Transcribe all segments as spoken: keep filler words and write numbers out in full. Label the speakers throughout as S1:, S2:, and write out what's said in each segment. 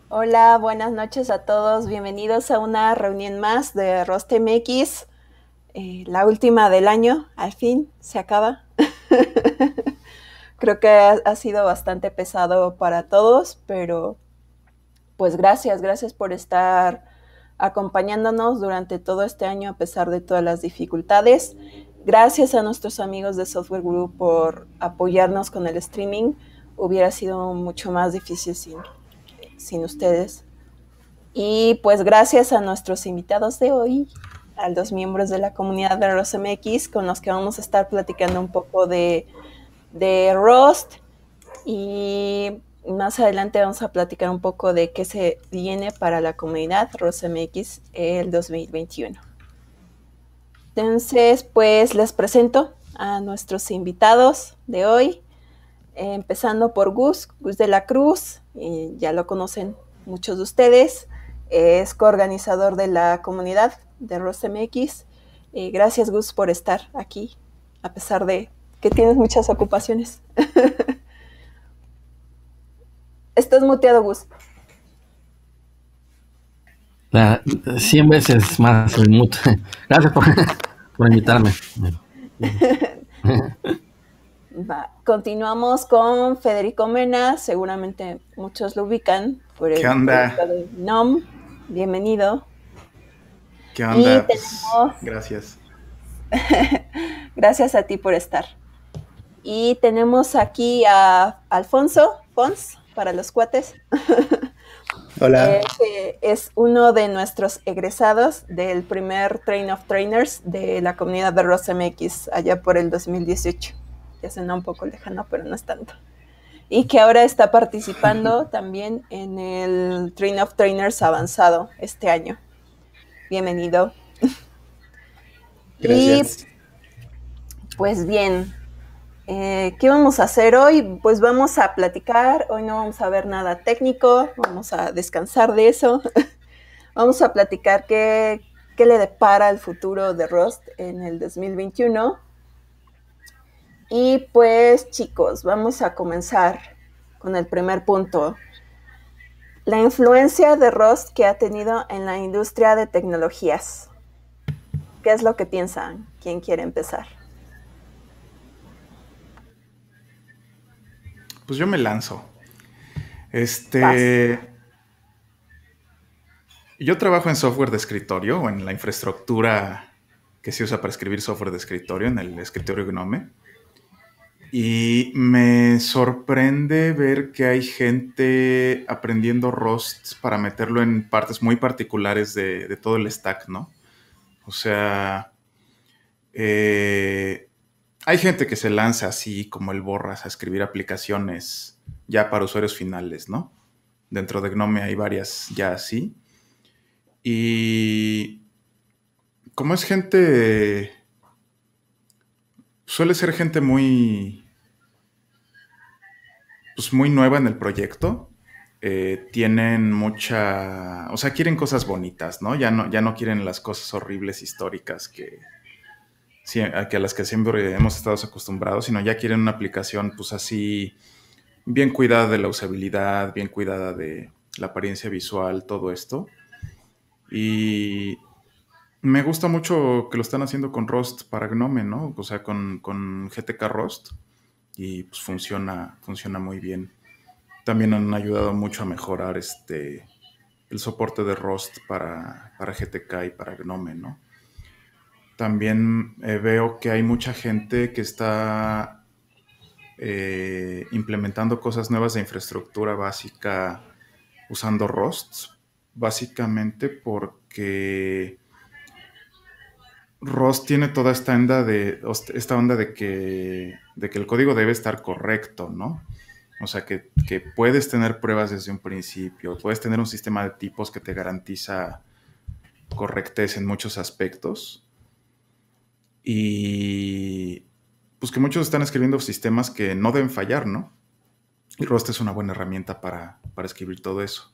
S1: Hola, buenas noches a todos. Bienvenidos a una reunión más de Rust M X. Eh, la última del año, al fin, se acaba. Creo que ha, ha sido bastante pesado para todos, pero pues gracias, gracias por estar acompañándonos durante todo este año a pesar de todas las dificultades. Gracias a nuestros amigos de Software Group por apoyarnos con el streaming. Hubiera sido mucho más difícil sin, sin ustedes. Y pues gracias a nuestros invitados de hoy, a los miembros de la comunidad de Rust M X, con los que vamos a estar platicando un poco de, de Rust, y más adelante vamos a platicar un poco de qué se viene para la comunidad Rust M X el dos mil veintiuno. Entonces, pues les presento a nuestros invitados de hoy, eh, empezando por Gus, Gus de la Cruz, y ya lo conocen muchos de ustedes, es coorganizador de la comunidad de Rust M X. Eh, gracias, Gus, por estar aquí, a pesar de que tienes muchas ocupaciones. Estás muteado, Gus.
S2: La, cien veces más el mut. Gracias por, por invitarme.
S1: Va. Continuamos con Federico Mena, seguramente muchos lo ubican por
S3: ¿Qué
S1: el
S3: onda?
S1: proyecto de GNOME. Bienvenido.
S3: ¿Qué onda?
S1: Y
S3: Pues,
S1: tenemos...
S3: gracias.
S1: Gracias a ti por estar. Y tenemos aquí a Alfonso, Fons, para los cuates.
S3: Hola.
S1: Eh, es uno de nuestros egresados del primer Train of Trainers de la comunidad de Rust M X allá por el dos mil dieciocho. Ya suena un poco lejano, pero no es tanto. Y que ahora está participando también en el Train of Trainers avanzado este año. Bienvenido.
S3: Gracias.
S1: Y pues bien, eh, ¿qué vamos a hacer hoy? Pues vamos a platicar. Hoy no vamos a ver nada técnico, vamos a descansar de eso. Vamos a platicar qué, qué le depara el futuro de Rust en el dos mil veintiuno. Y pues chicos, vamos a comenzar con el primer punto. La influencia de Rust que ha tenido en la industria de tecnologías. ¿Qué es lo que piensan? ¿Quién quiere empezar?
S3: Pues yo me lanzo. Este. Vas. Yo trabajo en software de escritorio o en la infraestructura que se usa para escribir software de escritorio, en el escritorio GNOME. Y me sorprende ver que hay gente aprendiendo Rust para meterlo en partes muy particulares de, de todo el stack, ¿no? O sea, eh, hay gente que se lanza así como el Borras a escribir aplicaciones ya para usuarios finales, ¿no? Dentro de GNOME hay varias ya así. Y como es gente, suele ser gente muy, pues muy nueva en el proyecto. Eh, tienen mucha, o sea, quieren cosas bonitas, ¿no? Ya no, ya no quieren las cosas horribles históricas que, sí, a, que a las que siempre hemos estado acostumbrados, sino ya quieren una aplicación, pues así, bien cuidada de la usabilidad, bien cuidada de la apariencia visual, todo esto. Y me gusta mucho que lo están haciendo con Rust para GNOME, ¿no? O sea, con, con G T K Rust. Y pues funciona, funciona muy bien. También han ayudado mucho a mejorar este, el soporte de Rust para, para G T K y para GNOME, ¿no? También eh, veo que hay mucha gente que está eh, implementando cosas nuevas de infraestructura básica usando Rust, básicamente porque Rust tiene toda esta onda de, esta onda de que, de que el código debe estar correcto, ¿no? O sea, que, que puedes tener pruebas desde un principio, puedes tener un sistema de tipos que te garantiza correctez en muchos aspectos. Y pues que muchos están escribiendo sistemas que no deben fallar, ¿no? Y Rust es una buena herramienta para, para escribir todo eso.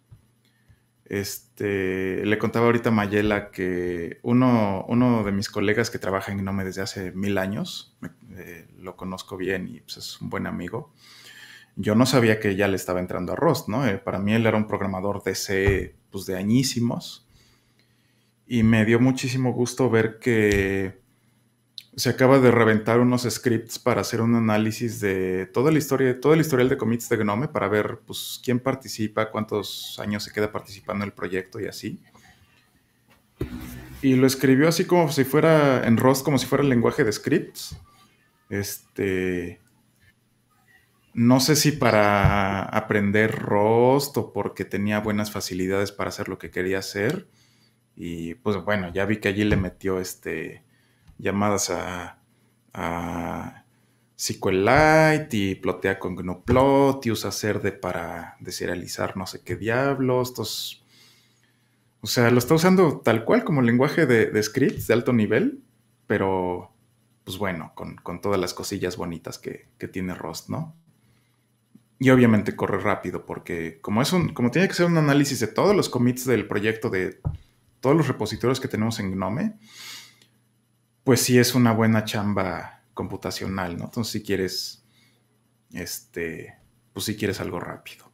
S3: Este, le contaba ahorita a Mayela que uno, uno de mis colegas que trabaja en GNOME desde hace mil años, me, eh, lo conozco bien y pues es un buen amigo, Yo no sabía que ya le estaba entrando a Rust, ¿no? Eh, para mí él era un programador de C, pues de añísimos. Y me dio muchísimo gusto ver que se acaba de reventar unos scripts para hacer un análisis de toda la historia, todo el historial de commits de Gnome para ver pues, quién participa, cuántos años se queda participando en el proyecto y así. Y lo escribió así como si fuera en Rust, como si fuera el lenguaje de scripts. Este... No sé si para aprender Rust o porque tenía buenas facilidades para hacer lo que quería hacer. Y pues bueno, ya vi que allí le metió este, llamadas a, a SQLite y plotea con Gnuplot y usa Cerde para deserializar no sé qué diablos. Estos, o sea, lo está usando tal cual como lenguaje de, de scripts de alto nivel, pero pues bueno, con, con todas las cosillas bonitas que, que tiene Rust, ¿no? Y obviamente corre rápido porque como, es un, como tiene que ser un análisis de todos los commits del proyecto, de todos los repositorios que tenemos en Gnome, pues sí es una buena chamba computacional, ¿no? Entonces si quieres, este, pues si quieres algo rápido.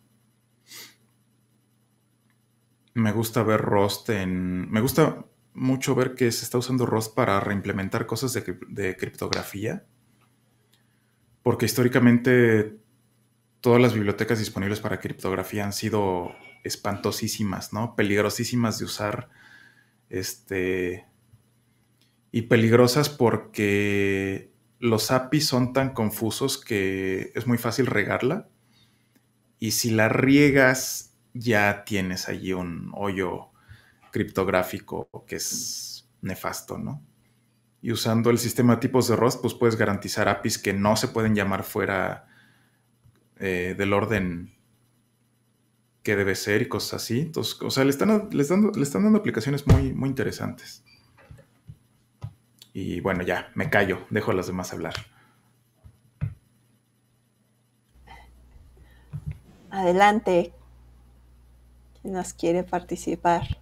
S3: Me gusta ver Rust en... Me gusta mucho ver que se está usando Rust para reimplementar cosas de, de criptografía, porque históricamente todas las bibliotecas disponibles para criptografía han sido espantosísimas, ¿no? Peligrosísimas de usar, este, y peligrosas porque los A P Is son tan confusos que es muy fácil regarla, y si la riegas ya tienes allí un hoyo criptográfico que es nefasto, ¿no? Y usando el sistema de tipos de Rust, pues puedes garantizar A P Is que no se pueden llamar fuera Eh, del orden que debe ser y cosas así. Entonces, o sea, le están, les dando, le están dando aplicaciones muy, muy interesantes. Y bueno, ya, me callo, dejo a los demás hablar.
S1: Adelante. ¿Quién nos quiere participar?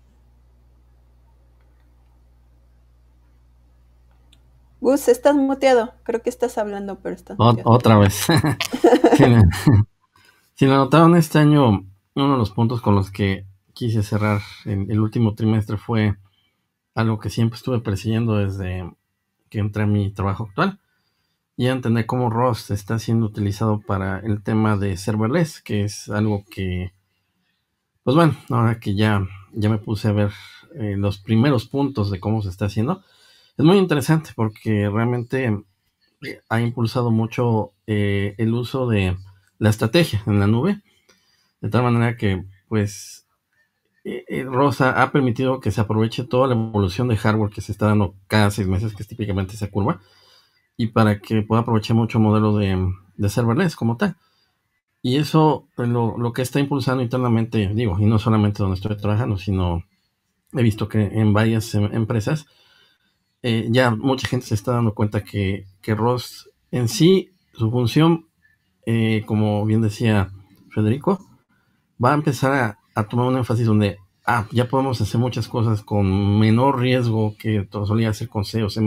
S1: Gus, estás muteado. Creo que estás hablando, pero estás
S2: o,
S1: muteado.
S2: Otra vez. Si me, si me notaron este año, uno de los puntos con los que quise cerrar en el último trimestre fue algo que siempre estuve persiguiendo desde que entré a mi trabajo actual, y entender cómo Rust está siendo utilizado para el tema de serverless, que es algo que, pues bueno, ahora que ya, ya me puse a ver eh, los primeros puntos de cómo se está haciendo, es muy interesante porque realmente ha impulsado mucho eh, el uso de la estrategia en la nube, de tal manera que, pues, eh, eh, Rosa ha permitido que se aproveche toda la evolución de hardware que se está dando cada seis meses, que es típicamente esa curva, y para que pueda aprovechar mucho el modelo de, de serverless como tal. Y eso lo, lo que está impulsando internamente, digo, y no solamente donde estoy trabajando, sino he visto que en varias em, empresas, eh, ya mucha gente se está dando cuenta que, que Rust en sí, su función, eh, como bien decía Federico, va a empezar a, a tomar un énfasis donde ah, ya podemos hacer muchas cosas con menor riesgo que solía hacer con C o C++,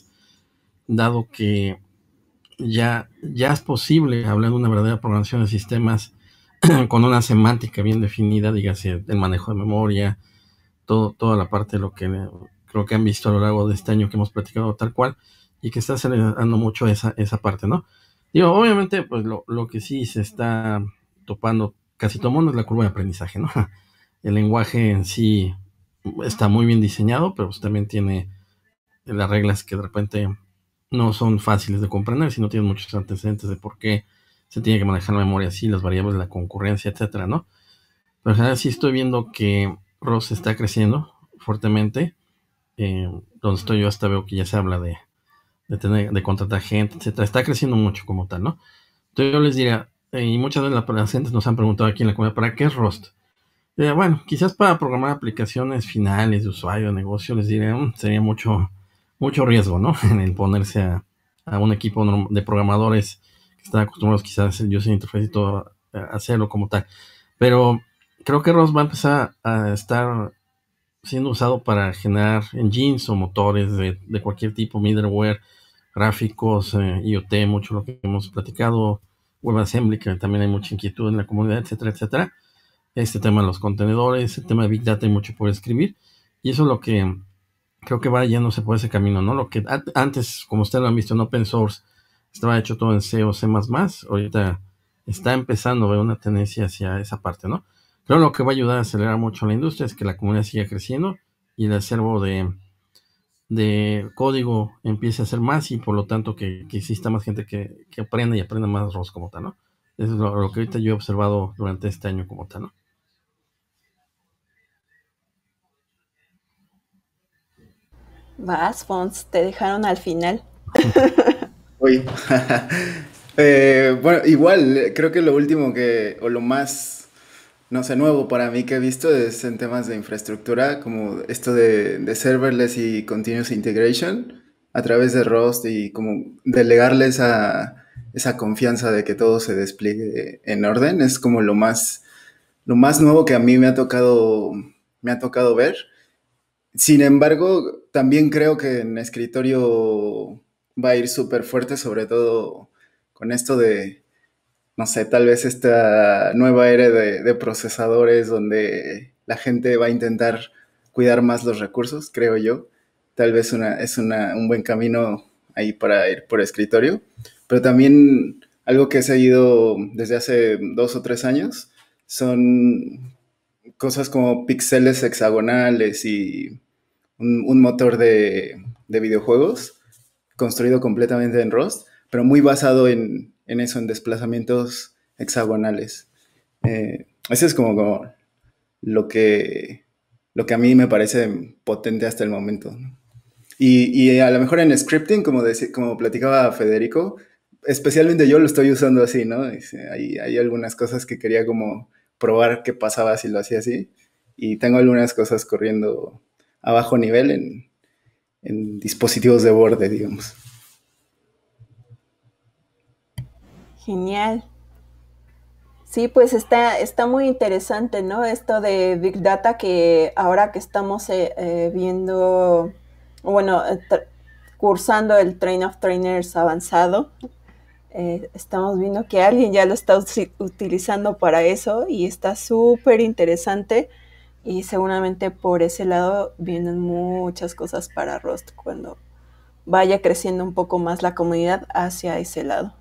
S2: dado que ya, ya es posible hablar de una verdadera programación de sistemas con una semántica bien definida, dígase el manejo de memoria, todo, toda la parte de lo que creo que han visto a lo largo de este año que hemos platicado tal cual, y que está acelerando mucho esa, esa parte, ¿no? Digo, obviamente, pues lo, lo que sí se está topando casi todo el mundo es la curva de aprendizaje, ¿no? El lenguaje en sí está muy bien diseñado, pero pues también tiene las reglas que de repente no son fáciles de comprender si no tienen muchos antecedentes de por qué se tiene que manejar la memoria así, las variables, la concurrencia, etcétera, ¿no? Pero en general sí estoy viendo que Rust está creciendo fuertemente. Eh, donde estoy yo hasta veo que ya se habla de, de tener, de contratar gente, etcétera. Está creciendo mucho como tal, ¿no? Entonces yo les diría, eh, y muchas veces las gentes nos han preguntado aquí en la comunidad, ¿para qué es Rust? Eh, bueno, quizás para programar aplicaciones finales de usuario, de negocio, les diré, um, sería mucho, mucho riesgo, ¿no? En el ponerse a, a un equipo de programadores que están acostumbrados quizás a hacer user interface y todo, a hacerlo como tal. Pero creo que Rust va a empezar a estar siendo usado para generar engines o motores de, de cualquier tipo, middleware, gráficos, eh, I O T, mucho lo que hemos platicado, WebAssembly, que también hay mucha inquietud en la comunidad, etcétera, etcétera. Este tema de los contenedores, el tema de Big Data, hay mucho por escribir. Y eso es lo que creo que va yéndose por ese camino, ¿no? Lo que antes, como ustedes lo han visto en Open Source, estaba hecho todo en C o C++, ahorita está empezando a ver una tendencia hacia esa parte, ¿no? Creo que lo que va a ayudar a acelerar mucho la industria es que la comunidad siga creciendo y el acervo de, de código empiece a ser más y por lo tanto que, que exista más gente que, que aprenda y aprenda más ROS como tal, ¿no? Eso es lo, lo que ahorita yo he observado durante este año como tal, ¿no?
S1: Vas, Fons, te dejaron al final.
S4: Uy. eh, bueno, igual, creo que lo último que, o lo más, no sé, nuevo para mí que he visto es en temas de infraestructura, como esto de, de serverless y continuous integration a través de Rust y como delegarle esa, esa confianza de que todo se despliegue en orden, es como lo más, lo más nuevo que a mí me ha tocado, me ha tocado ver. Sin embargo, también creo que en escritorio va a ir súper fuerte, sobre todo con esto de, no sé, tal vez esta nueva era de, de procesadores donde la gente va a intentar cuidar más los recursos, creo yo. Tal vez una, es una, un buen camino ahí para ir por escritorio. Pero también algo que he seguido desde hace dos o tres años son cosas como píxeles hexagonales y un, un motor de, de videojuegos construido completamente en Rust, pero muy basado en, en eso, en desplazamientos hexagonales. Eh, eso es como, como lo, que, lo que a mí me parece potente hasta el momento, ¿no? Y, y a lo mejor en scripting, como, dec- como platicaba Federico, especialmente yo lo estoy usando así, ¿no? Hay, hay algunas cosas que quería como probar qué pasaba si lo hacía así. Y tengo algunas cosas corriendo a bajo nivel en, en dispositivos de borde, digamos.
S1: Genial. Sí, pues está, está muy interesante, ¿no? Esto de Big Data que ahora que estamos eh, eh, viendo, bueno, eh, cursando el Train of Trainers avanzado, eh, estamos viendo que alguien ya lo está utilizando para eso y está súper interesante y seguramente por ese lado vienen muchas cosas para Rust cuando vaya creciendo un poco más la comunidad hacia ese lado.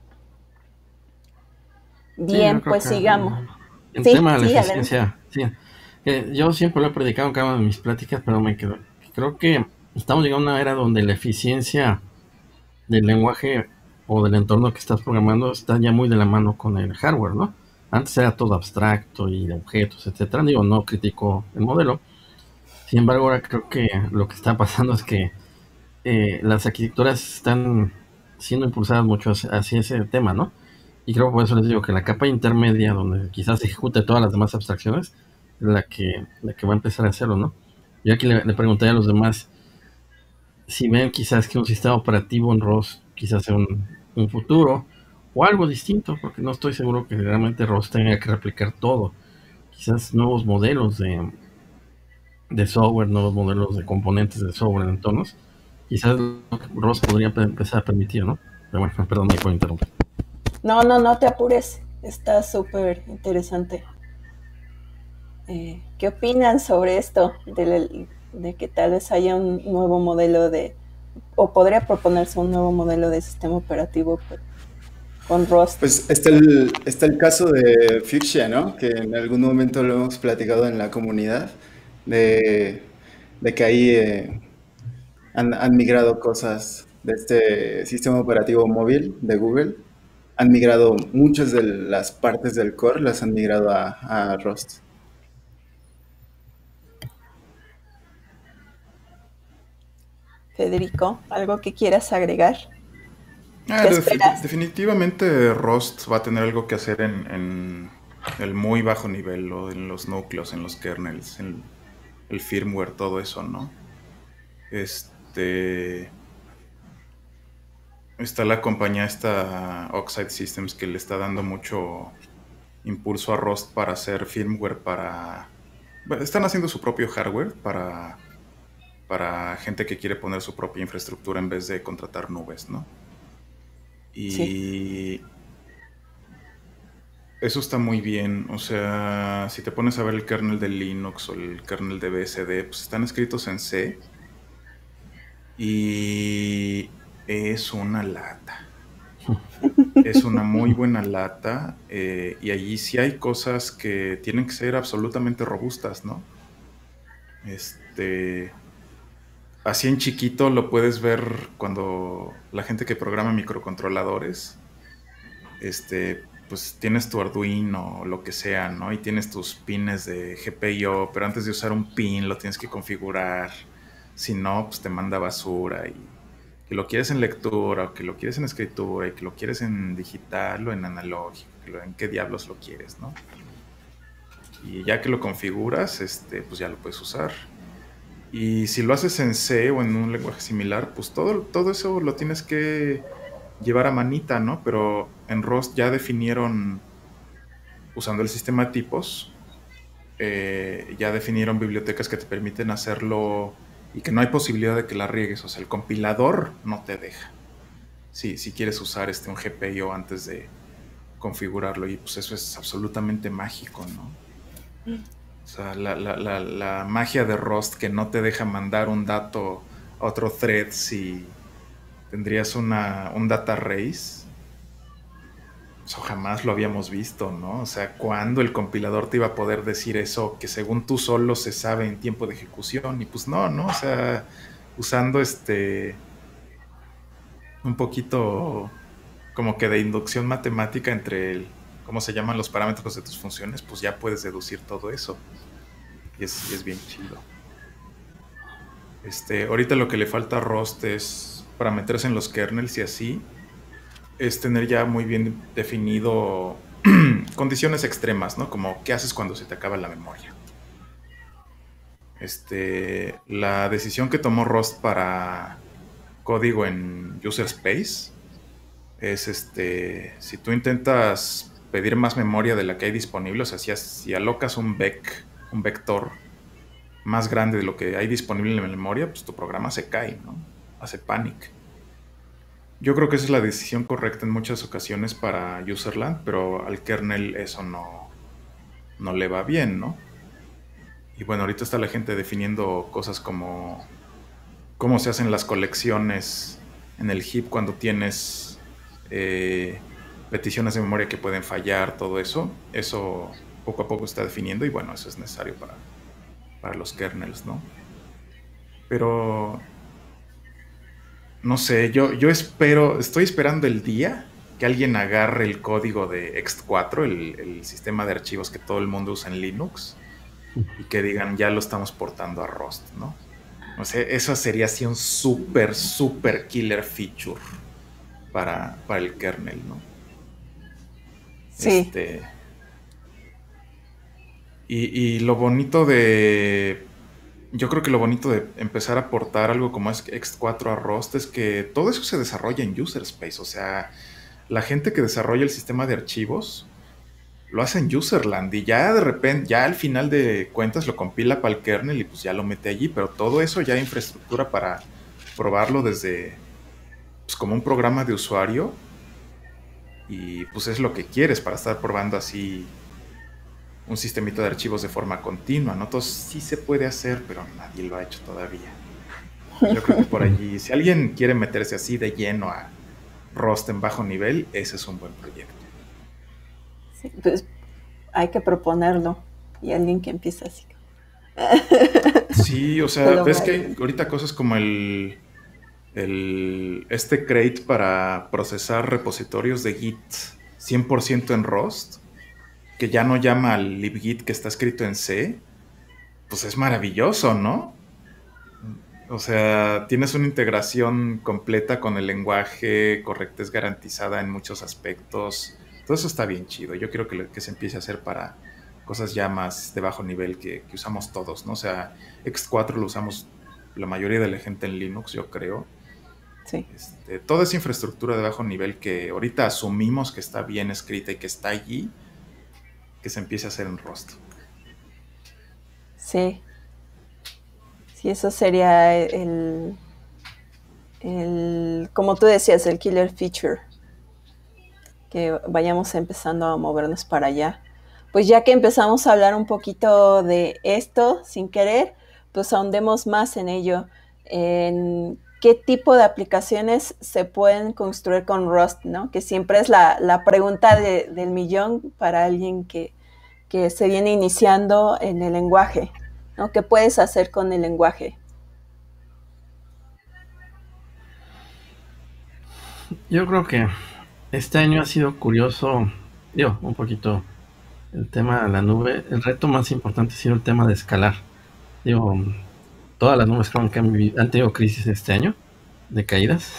S1: Bien,
S2: sí,
S1: pues sigamos.
S2: El
S1: sí,
S2: tema de la
S1: sí,
S2: eficiencia, sí. Eh, yo siempre lo he predicado en cada una de mis pláticas, pero me quedo. Creo que estamos llegando a una era donde la eficiencia del lenguaje o del entorno que estás programando está ya muy de la mano con el hardware, ¿no? Antes era todo abstracto y de objetos, etcétera. Digo, no critico el modelo. Sin embargo, ahora creo que lo que está pasando es que eh, las arquitecturas están siendo impulsadas mucho hacia, hacia ese tema, ¿no? Y creo que por eso les digo que la capa intermedia, donde quizás se ejecute todas las demás abstracciones, es la que, la que va a empezar a hacerlo, ¿no? Yo aquí le, le pregunté a los demás si ven quizás que un sistema operativo en ROS quizás sea un, un futuro o algo distinto, porque no estoy seguro que realmente ROS tenga que replicar todo. Quizás nuevos modelos de, de software, nuevos modelos de componentes de software en entornos, quizás ROS podría empezar a permitir, ¿no? Pero bueno, perdón, me puedo interrumpir.
S1: No, no, no te apures. Está súper interesante. Eh, ¿Qué opinan sobre esto? De, de que tal vez haya un nuevo modelo de... O podría proponerse un nuevo modelo de sistema operativo con Rust.
S4: Pues está el, está el caso de Fuchsia, ¿no? Que en algún momento lo hemos platicado en la comunidad, de, de que ahí eh, han, han migrado cosas de este sistema operativo móvil de Google. Han migrado muchas de las partes del core, las han migrado a, a Rust.
S1: Federico, ¿algo que quieras agregar?
S3: Ah,
S1: ¿Qué
S3: def-
S1: esperas?
S3: definitivamente Rust va a tener algo que hacer en, en el muy bajo nivel, o en los núcleos, en los kernels, en el firmware, todo eso, ¿no? Este... Está la compañía esta Oxide Systems que le está dando mucho impulso a Rust para hacer firmware para... Bueno, están haciendo su propio hardware para, para gente que quiere poner su propia infraestructura en vez de contratar nubes, ¿no? Y...
S1: Sí.
S3: eso está muy bien. O sea, si te pones a ver el kernel de Linux o el kernel de B S D, pues están escritos en C y es una lata. Es una muy buena lata eh, y allí sí hay cosas que tienen que ser absolutamente robustas, ¿no? Este, así en chiquito lo puedes ver cuando la gente que programa microcontroladores, este, pues tienes tu Arduino o lo que sea, ¿no? Y tienes tus pines de G P I O, pero antes de usar un pin lo tienes que configurar. Si no, pues te manda basura y que lo quieres en lectura o que lo quieres en escritura y que lo quieres en digital o en analógico, que lo- en qué diablos lo quieres, ¿no? Y ya que lo configuras, este, pues ya lo puedes usar. Y si lo haces en C o en un lenguaje similar, pues todo, todo eso lo tienes que llevar a manita, ¿no? Pero en Rust ya definieron, usando el sistema de tipos, eh, ya definieron bibliotecas que te permiten hacerlo y que no hay posibilidad de que la riegues. O sea, el compilador no te deja. Si, si quieres usar este, un G P I O antes de configurarlo, y pues eso es absolutamente mágico, ¿no? O sea, la, la, la, la magia de Rust que no te deja mandar un dato a otro thread si tendrías una, un data race. Eso jamás lo habíamos visto, ¿no? O sea, ¿cuándo el compilador te iba a poder decir eso que según tú solo se sabe en tiempo de ejecución? Y pues no, ¿no? O sea, usando este un poquito como que de inducción matemática entre el, ¿cómo se llaman los parámetros de tus funciones? Pues ya puedes deducir todo eso. Y es, y es bien chido. Este, ahorita lo que le falta a Rust es para meterse en los kernels y así, es tener ya muy bien definido condiciones extremas, ¿no? Como qué haces cuando se te acaba la memoria. Este, la decisión que tomó Rust para código en user space es este, si tú intentas pedir más memoria de la que hay disponible, o sea, si, si alocas un vec, un vector más grande de lo que hay disponible en la memoria, pues tu programa se cae, ¿no? Hace panic. Yo creo que esa es la decisión correcta en muchas ocasiones para userland, pero al kernel eso no, no le va bien, ¿no? Y bueno, ahorita está la gente definiendo cosas como cómo se hacen las colecciones en el heap cuando tienes eh, peticiones de memoria que pueden fallar, todo eso. Eso poco a poco está definiendo y bueno, eso es necesario para, para los kernels, ¿no? Pero no sé, yo, yo espero, estoy esperando el día que alguien agarre el código de ext cuatro, el, el sistema de archivos que todo el mundo usa en Linux, y que digan, ya lo estamos portando a Rust, ¿no? O sea, eso sería así un súper, súper killer feature para, para el kernel, ¿no?
S1: Sí,
S3: Este. Y, y lo bonito de. Yo creo que lo bonito de empezar a portar algo como es ext cuatro a Rust es que todo eso se desarrolla en user space. O sea, la gente que desarrolla el sistema de archivos lo hace en userland y ya de repente, ya al final de cuentas lo compila para el kernel y pues ya lo mete allí, pero todo eso ya hay infraestructura para probarlo desde, pues como un programa de usuario y pues es lo que quieres para estar probando así un sistemita de archivos de forma continua, ¿no? Entonces sí se puede hacer, pero nadie lo ha hecho todavía. Yo creo que por allí, si alguien quiere meterse así de lleno a Rust en bajo nivel, ese es un buen proyecto.
S1: sí, pues hay que proponerlo y alguien que empiece así.
S3: Sí, o
S1: Que
S3: sea,
S1: lo
S3: ves
S1: vea
S3: que hay
S1: bien.
S3: ahorita cosas como el, el este crate para procesar repositorios de Git cien por ciento en Rust, que ya no llama al libgit que está escrito en C, pues es maravilloso, ¿no? O sea, tienes una integración completa con el lenguaje, correctez garantizada en muchos aspectos. Todo eso está bien chido. Yo quiero que, le- que se empiece a hacer para cosas ya más de bajo nivel que, que usamos todos, ¿no? O sea, ext cuatro lo usamos la mayoría de la gente en Linux, yo creo.
S1: Sí,
S3: Este, toda esa infraestructura de bajo nivel que ahorita asumimos que está bien escrita y que está allí, que se empiece a hacer en Rust.
S1: sí, sí, eso sería el, el, como tú decías, el killer feature. que vayamos empezando a movernos para allá. Pues ya que empezamos a hablar un poquito de esto sin querer, pues ahondemos más en ello, en qué tipo de aplicaciones se pueden construir con Rust, ¿no? Que siempre es la, la pregunta de, del millón para alguien que, que se viene iniciando en el lenguaje, ¿no? ¿Qué puedes hacer con el lenguaje?
S2: Yo creo que este año ha sido curioso, digo, un poquito el tema de la nube. El reto más importante ha sido el tema de escalar. Digo, todas las nubes creo que han, vivido- han tenido crisis este año de caídas.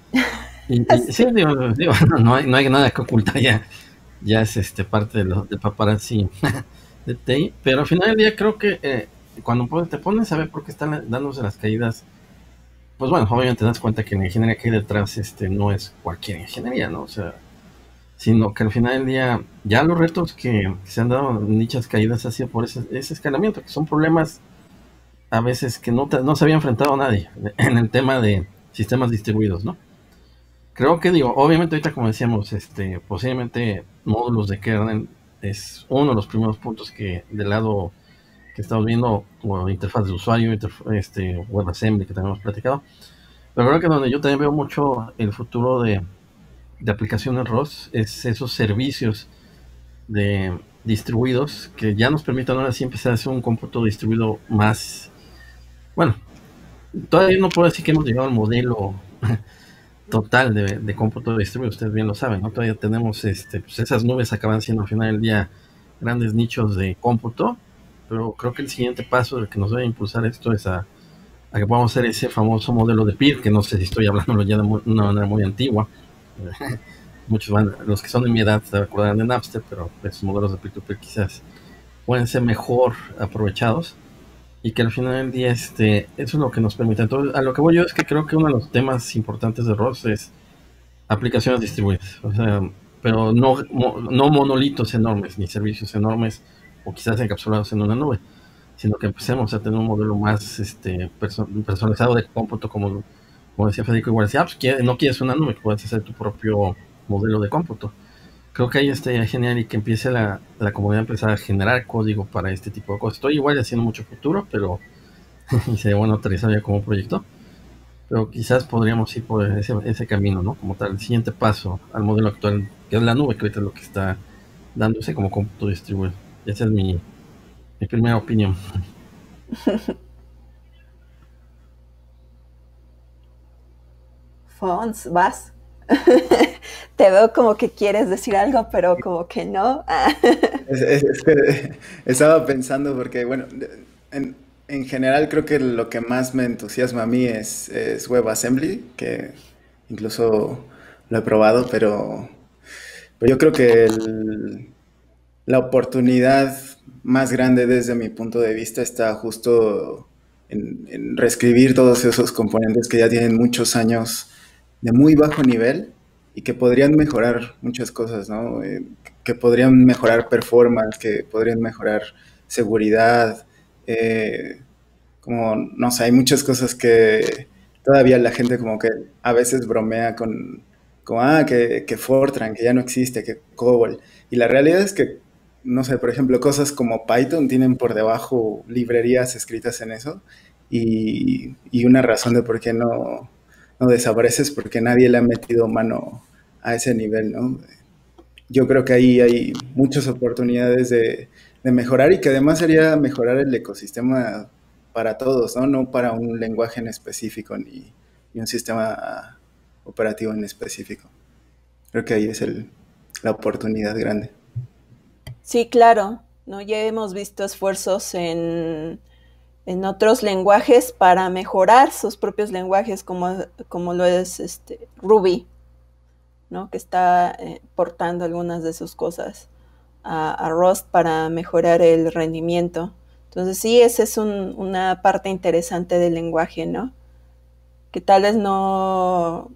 S2: Y, y sí,
S1: Sí.
S2: digo, digo, no hay, no hay nada que ocultar ya. Ya es este parte de los de paparazzi de T I. Pero al final del día creo que eh, cuando pon- te pones a ver por qué están dándose las caídas, pues bueno, obviamente te das cuenta que la ingeniería que hay detrás este, no es cualquier ingeniería, ¿no? O sea, sino que al final del día ya los retos que, que se han dado en dichas caídas ha sido por ese, ese escalamiento, que son problemas a veces que no, te- no se había enfrentado a nadie en el tema de sistemas distribuidos, ¿no? Creo que digo, obviamente ahorita como decíamos, este, posiblemente módulos de kernel es uno de los primeros puntos que del lado que estamos viendo, o interfaz de usuario, interf- este, WebAssembly que también hemos platicado, pero creo que donde yo también veo mucho el futuro de, de aplicaciones R O S es esos servicios de distribuidos que ya nos permitan ahora sí empezar a hacer un cómputo distribuido más, bueno, todavía no puedo decir que hemos llegado al modelo total de, de cómputo distribuido, ustedes bien lo saben, ¿no? Todavía tenemos este, pues esas nubes acaban siendo al final del día grandes nichos de cómputo, pero creo que el siguiente paso del que nos debe impulsar esto es a, a que podamos hacer ese famoso modelo de P I R, que no sé si estoy hablando ya de muy, una manera muy antigua. Muchos van, los que son de mi edad se acordarán de Napster, pero esos modelos de peer-to-peer quizás pueden ser mejor aprovechados y que al final del día este, eso es lo que nos permite. Entonces, a lo que voy yo es que creo que uno de los temas importantes de R O S es aplicaciones distribuidas, o sea, pero no, no monolitos enormes ni servicios enormes o quizás encapsulados en una nube, sino que empecemos a tener un modelo más este, perso personalizado de cómputo, como, como decía Federico, igual decía, ah, pues, no quieres una nube, puedes hacer tu propio modelo de cómputo. Creo que ahí estaría genial y que empiece la, la comunidad a empezar a generar código para este tipo de cosas. Estoy igual haciendo mucho futuro, pero y sería bueno aterrizar ya como proyecto. Pero quizás podríamos ir por ese, ese camino, ¿no? Como tal, el siguiente paso al modelo actual, que es la nube, que ahorita es lo que está dándose como cómputo distribuido. Esa es mi, mi primera opinión.
S1: Fons, vas. Te veo como que quieres decir algo, pero como que no.
S4: Es, es- es que estaba pensando porque, bueno, en, en general creo que lo que más me entusiasma a mí es, es WebAssembly, que incluso lo he probado, pero, pero yo creo que el- la oportunidad más grande desde mi punto de vista está justo en, en reescribir todos esos componentes que ya tienen muchos años de muy bajo nivel y que podrían mejorar muchas cosas, ¿no? Eh, que podrían mejorar performance, que podrían mejorar seguridad, eh, como, no sé, hay muchas cosas que todavía la gente como que a veces bromea con, como, ah, que, que Fortran, que ya no existe, que COBOL. Y la realidad es que, no sé, por ejemplo, cosas como Python tienen por debajo librerías escritas en eso. Y, y una razón de por qué no, no desaparece es porque nadie le ha metido mano a ese nivel, ¿no? Yo creo que ahí hay muchas oportunidades de, de mejorar y que además sería mejorar el ecosistema para todos, ¿no? No para un lenguaje en específico ni, ni un sistema operativo en específico. Creo que ahí es el, la oportunidad grande.
S1: Sí, claro, ¿no? Ya hemos visto esfuerzos en, en otros lenguajes para mejorar sus propios lenguajes, como, como lo es este, Ruby, ¿no? Que está eh, portando algunas de sus cosas a, a Rust para mejorar el rendimiento. Entonces sí, esa es un, una parte interesante del lenguaje, ¿no? Que tal vez no,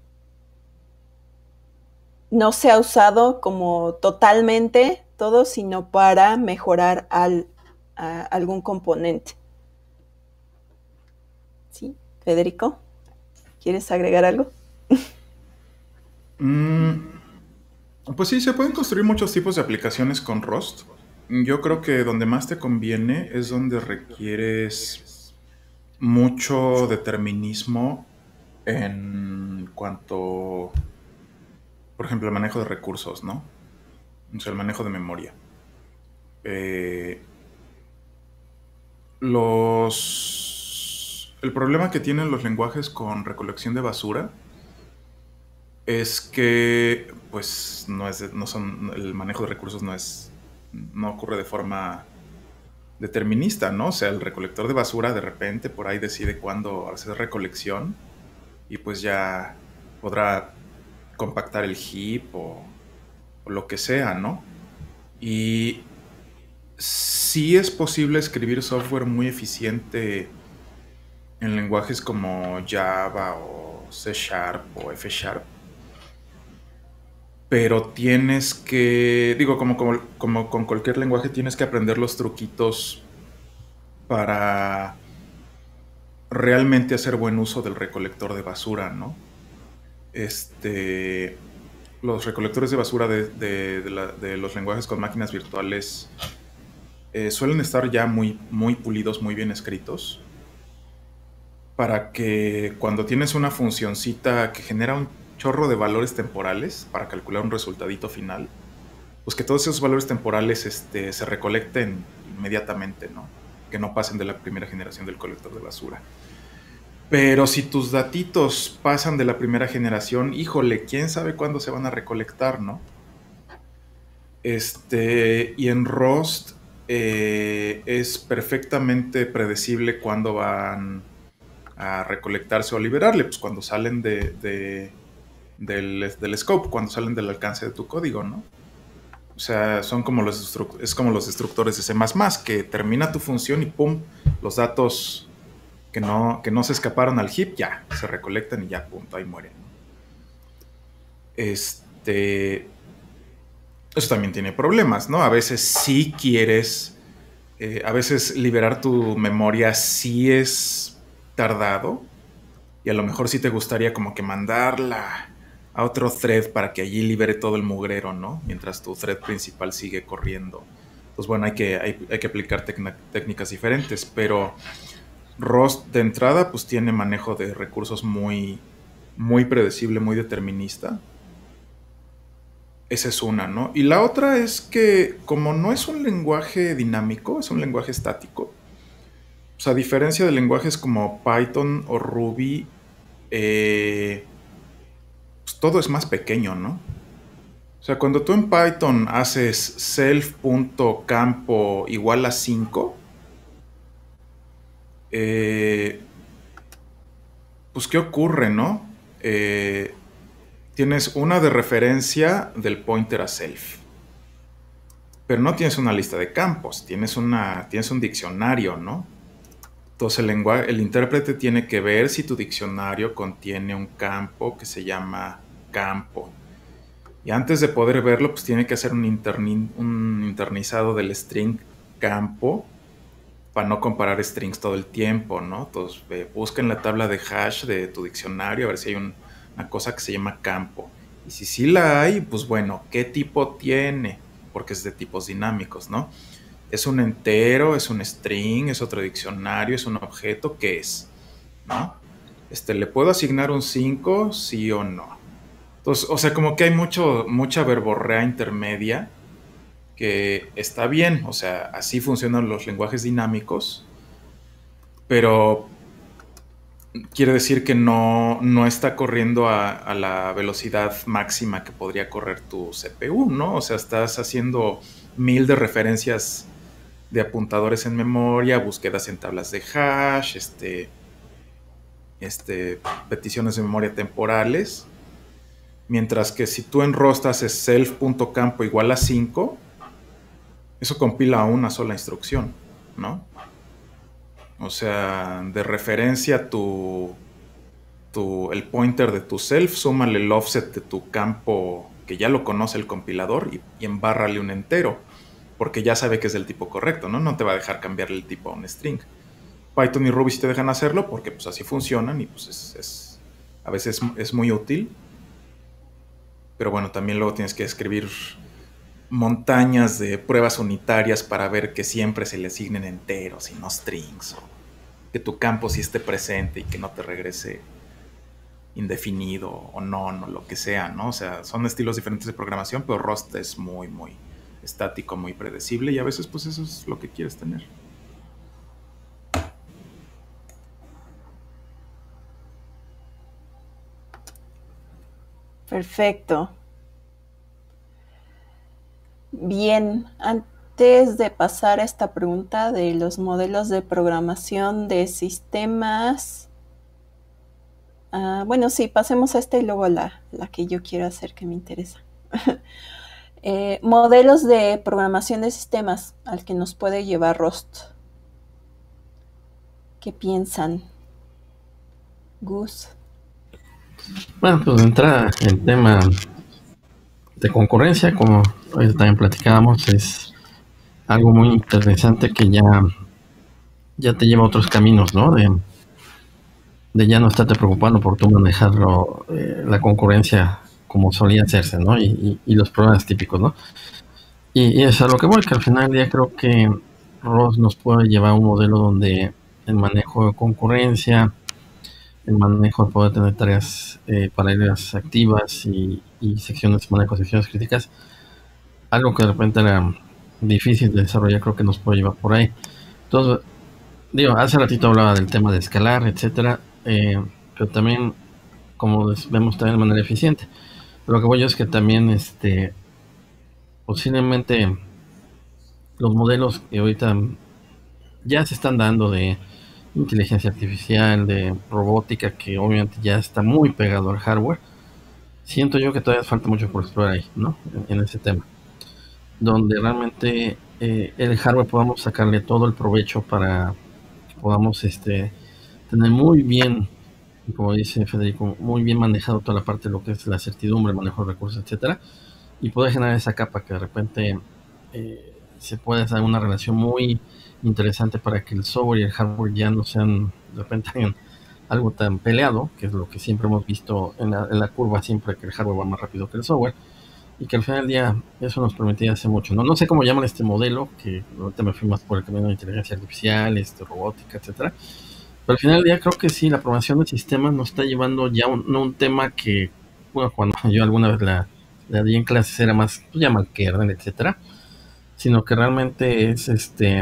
S1: no se ha usado como totalmente todo, sino para mejorar al, a algún componente. ¿Sí? Federico, ¿quieres agregar algo?
S3: Mm, Pues sí, se pueden construir muchos tipos de aplicaciones con Rust. Yo creo que donde más te conviene es donde requieres mucho determinismo en cuanto, por ejemplo, el manejo de recursos, ¿no? O sea, el manejo de memoria. Eh, los... El problema que tienen los lenguajes con recolección de basura es que, pues, no es, de- no son, el manejo de recursos no es, no ocurre de forma determinista, ¿no? O sea, el recolector de basura de repente por ahí decide cuándo hacer recolección y pues ya podrá compactar el heap o, o lo que sea, ¿no? Y sí es posible escribir software muy eficiente en lenguajes como Java o C Sharp o F Sharp, pero tienes que, digo, como, como, como con cualquier lenguaje, tienes que aprender los truquitos para realmente hacer buen uso del recolector de basura, ¿no? Este, los recolectores de basura de, de- de la- de los lenguajes con máquinas virtuales eh, suelen estar ya muy, muy pulidos, muy bien escritos, para que cuando tienes una funcioncita que genera un chorro de valores temporales para calcular un resultadito final, pues que todos esos valores temporales este, se recolecten inmediatamente, ¿no? Que no pasen de la primera generación del colector de basura. Pero si tus datitos pasan de la primera generación, híjole, quién sabe cuándo se van a recolectar, ¿no? Este, y en Rust eh, es perfectamente predecible cuándo van a recolectarse o a liberarle, pues cuando salen de, de- del, del scope, cuando salen del alcance de tu código, ¿no? O sea, son como los destruct- es como los destructores de C++, que termina tu función y pum, los datos que no, que no se escaparon al heap, ya, se recolectan y ya, punto, ahí mueren. Este, eso también tiene problemas, ¿no? A veces sí quieres, eh, a veces liberar tu memoria sí es tardado y a lo mejor sí te gustaría como que mandarla a otro thread para que allí libere todo el mugrero, ¿no? Mientras tu thread principal sigue corriendo. Pues bueno, hay que, hay, hay que aplicar tecna- técnicas diferentes, pero Rust de entrada pues tiene manejo de recursos muy, muy predecible, muy determinista. Esa es una, ¿no? Y la otra es que como no es un lenguaje dinámico, es un lenguaje estático. O sea, a diferencia de lenguajes como Python o Ruby, eh, pues todo es más pequeño, ¿no? O sea, cuando tú en Python haces self.campo igual a cinco, eh, pues ¿qué ocurre, no? Eh, tienes una de referencia del pointer a self, pero no tienes una lista de campos, tienes, una, tienes un diccionario, ¿no? Entonces el, lenguaje, el intérprete tiene que ver si tu diccionario contiene un campo que se llama campo. Y antes de poder verlo, pues tiene que hacer un, interni, un internizado del string campo para no comparar strings todo el tiempo, ¿no? Entonces eh, busca en la tabla de hash de tu diccionario a ver si hay un, una cosa que se llama campo. Y si sí la hay, pues bueno, ¿qué tipo tiene? Porque es de tipos dinámicos, ¿no? ¿Es un entero? ¿Es un string? ¿Es otro diccionario? ¿Es un objeto? ¿Qué es? ¿No? Este, ¿le puedo asignar un cinco? Sí o no. Entonces, o sea, como que hay mucho, mucha verborrea intermedia que está bien, o sea, así funcionan los lenguajes dinámicos, pero quiere decir que no, no está corriendo a, a la velocidad máxima que podría correr tu C P U, ¿no? O sea, estás haciendo mil de referencias de apuntadores en memoria, búsquedas en tablas de hash, este, este, peticiones de memoria temporales, mientras que si tú en Rust haces self.campo igual a cinco, eso compila a una sola instrucción, ¿no? O sea, de referencia tu, tu, el pointer de tu self, súmale el offset de tu campo que ya lo conoce el compilador y, y embárrale un entero, porque ya sabe que es del tipo correcto, ¿no? No te va a dejar cambiarle el tipo a un string. Python y Ruby sí te dejan hacerlo porque pues así funcionan y pues es, es a veces es muy útil. pero bueno, también luego tienes que escribir montañas de pruebas unitarias para ver que siempre se le asignen enteros y no strings, o que tu campo sí esté presente y que no te regrese indefinido o no, no, lo que sea, ¿no? O sea, son estilos diferentes de programación, pero Rust es muy, muy estático, muy predecible, y a veces pues eso es lo que quieres tener.
S1: Perfecto. Bien, antes de pasar a esta pregunta de los modelos de programación de sistemas, uh, bueno, sí, pasemos a esta y luego la, la que yo quiero hacer que me interesa. eh, modelos de programación de sistemas al que nos puede llevar Rust. ¿Qué piensan? Gus.
S2: Bueno, pues de entrada, el tema de concurrencia, como hoy también platicábamos, es algo muy interesante que ya, ya te lleva a otros caminos, ¿no? De, de ya no estarte preocupando por tú manejarlo, eh, la concurrencia como solía hacerse, ¿no? Y, y, y los problemas típicos, ¿no? Y, y es a lo que voy, que al final del día creo que Rust nos puede llevar a un modelo donde el manejo de concurrencia, el manejo de poder tener tareas eh, paralelas activas y, y secciones, manejo de secciones críticas, algo que de repente era difícil de desarrollar, creo que nos puede llevar por ahí. Entonces, digo, hace ratito hablaba del tema de escalar, etcétera, eh, pero también, como vemos, también de manera eficiente. Lo que voy yo es que también, este, posiblemente los modelos que ahorita ya se están dando de inteligencia artificial, de robótica, que obviamente ya está muy pegado al hardware, siento yo que todavía falta mucho por explorar ahí, ¿no? En, en ese tema, donde realmente eh, el hardware podamos sacarle todo el provecho para que podamos este, tener muy bien, como dice Federico, muy bien manejado toda la parte de lo que es la certidumbre, el manejo de recursos, etcétera, y poder generar esa capa que de repente eh, se puede hacer una relación muy interesante para que el software y el hardware ya no sean de repente algo tan peleado, que es lo que siempre hemos visto en la, en la curva, siempre que el hardware va más rápido que el software, y que al final del día eso nos permitía hacer mucho. No, no sé cómo llaman este modelo, que ahorita me fui más por el camino de inteligencia artificial, este, robótica, etcétera. Pero al final del día creo que sí, la programación de sistemas nos está llevando ya un, no un tema que, bueno, cuando yo alguna vez la, la di en clases era más, pues llaman kernel, etcétera, sino que realmente es este,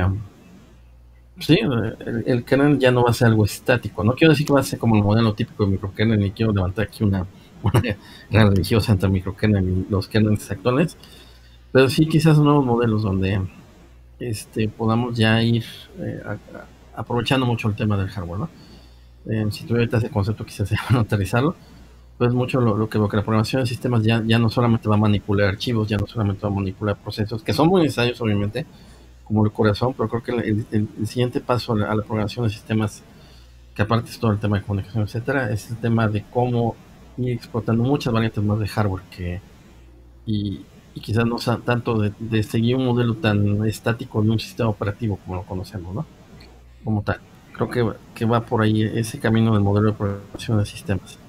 S2: sí, el, el kernel ya no va a ser algo estático. No quiero decir que va a ser como el modelo típico de microkernel, ni quiero levantar aquí una, una gran religiosa entre microkernel y los kernels actuales, pero sí quizás nuevos modelos donde este, podamos ya ir eh, a, a, aprovechando mucho el tema del hardware, ¿no? Eh, si tuviera ahorita ese concepto quizás se van a aterrizarlo, pues mucho lo, lo, que, lo que la programación de sistemas ya, ya no solamente va a manipular archivos, ya no solamente va a manipular procesos, que son muy necesarios obviamente, como el corazón, pero creo que el, el, el siguiente paso a la, a la programación de sistemas, que aparte es todo el tema de comunicación, etcétera, es el tema de cómo ir explotando muchas variantes más de hardware que y, y quizás no sea tanto de, de seguir un modelo tan estático en un sistema operativo como lo conocemos, ¿no? Como tal. Creo que, que va por ahí ese camino del modelo de programación de sistemas.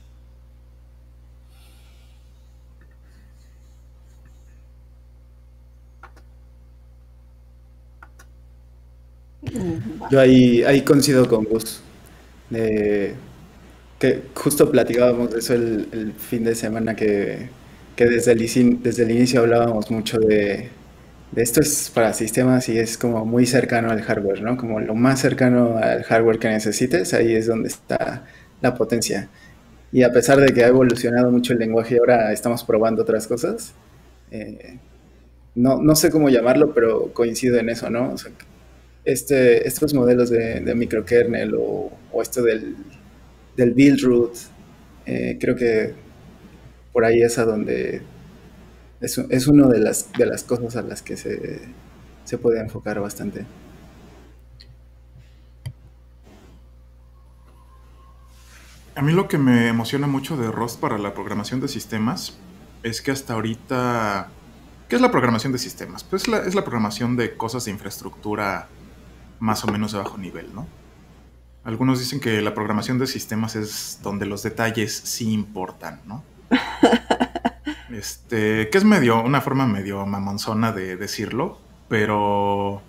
S4: Yo ahí, ahí coincido con Gus. Eh, que justo platicábamos de eso el, el fin de semana que, que desde el, ici- desde el inicio hablábamos mucho de, de esto es para sistemas y es como muy cercano al hardware, ¿no? Como lo más cercano al hardware que necesites, ahí es donde está la potencia. Y a pesar de que ha evolucionado mucho el lenguaje y ahora estamos probando otras cosas, eh, no, no sé cómo llamarlo, pero coincido en eso, ¿no? O sea, este, estos modelos de, de microkernel o, o esto del, del build root, eh, creo que por ahí es a donde es, es una de las, de las cosas a las que se, se puede enfocar bastante.
S3: A mí lo que me emociona mucho de Rust para la programación de sistemas es que hasta ahorita... ¿Qué es la programación de sistemas? Pues la, es la programación de cosas de infraestructura más o menos de bajo nivel, ¿no? Algunos dicen que la programación de sistemas es donde los detalles sí importan, ¿no? Este, que es medio, una forma medio mamonzona de decirlo, pero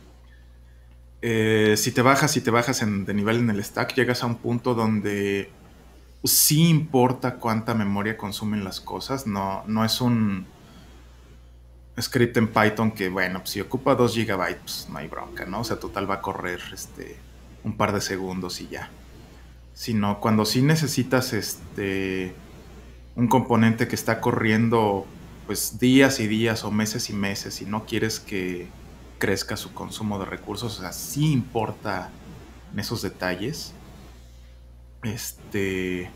S3: eh, si te bajas, si te bajas en, de nivel en el stack, llegas a un punto donde sí importa cuánta memoria consumen las cosas. No, no es un script en Python que, bueno, pues si ocupa dos gigabytes, pues no hay bronca, ¿no? O sea, total va a correr este, un par de segundos y ya. Sino cuando sí necesitas este, un componente que está corriendo pues días y días o meses y meses y no quieres que crezca su consumo de recursos, o sea, sí importa en esos detalles. Este...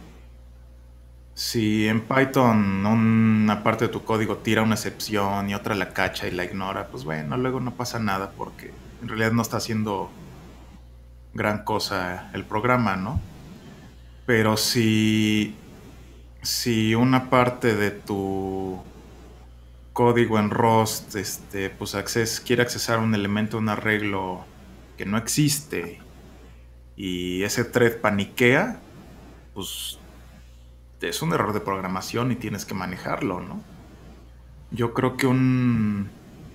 S3: Si en Python una parte de tu código tira una excepción y otra la cacha y la ignora, pues bueno, luego no pasa nada porque en realidad no está haciendo gran cosa el programa, ¿no? Pero si, si una parte de tu código en Rust este, pues acces, quiere accesar un elemento, un arreglo que no existe y ese thread paniquea, pues es un error de programación y tienes que manejarlo, ¿no? Yo creo que un...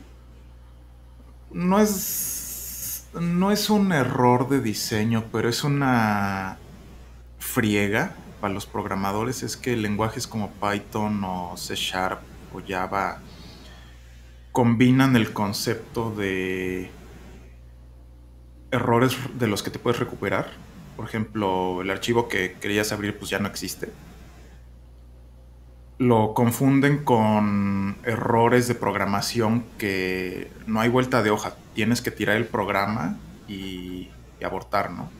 S3: No es... No es un error de diseño, pero es una friega para los programadores. Es que lenguajes como Python o C Sharp o Java combinan el concepto de errores de los que te puedes recuperar. Por ejemplo, el archivo que querías abrir pues ya no existe. Lo confunden con errores de programación que no hay vuelta de hoja. Tienes que tirar el programa y, y abortar, ¿no?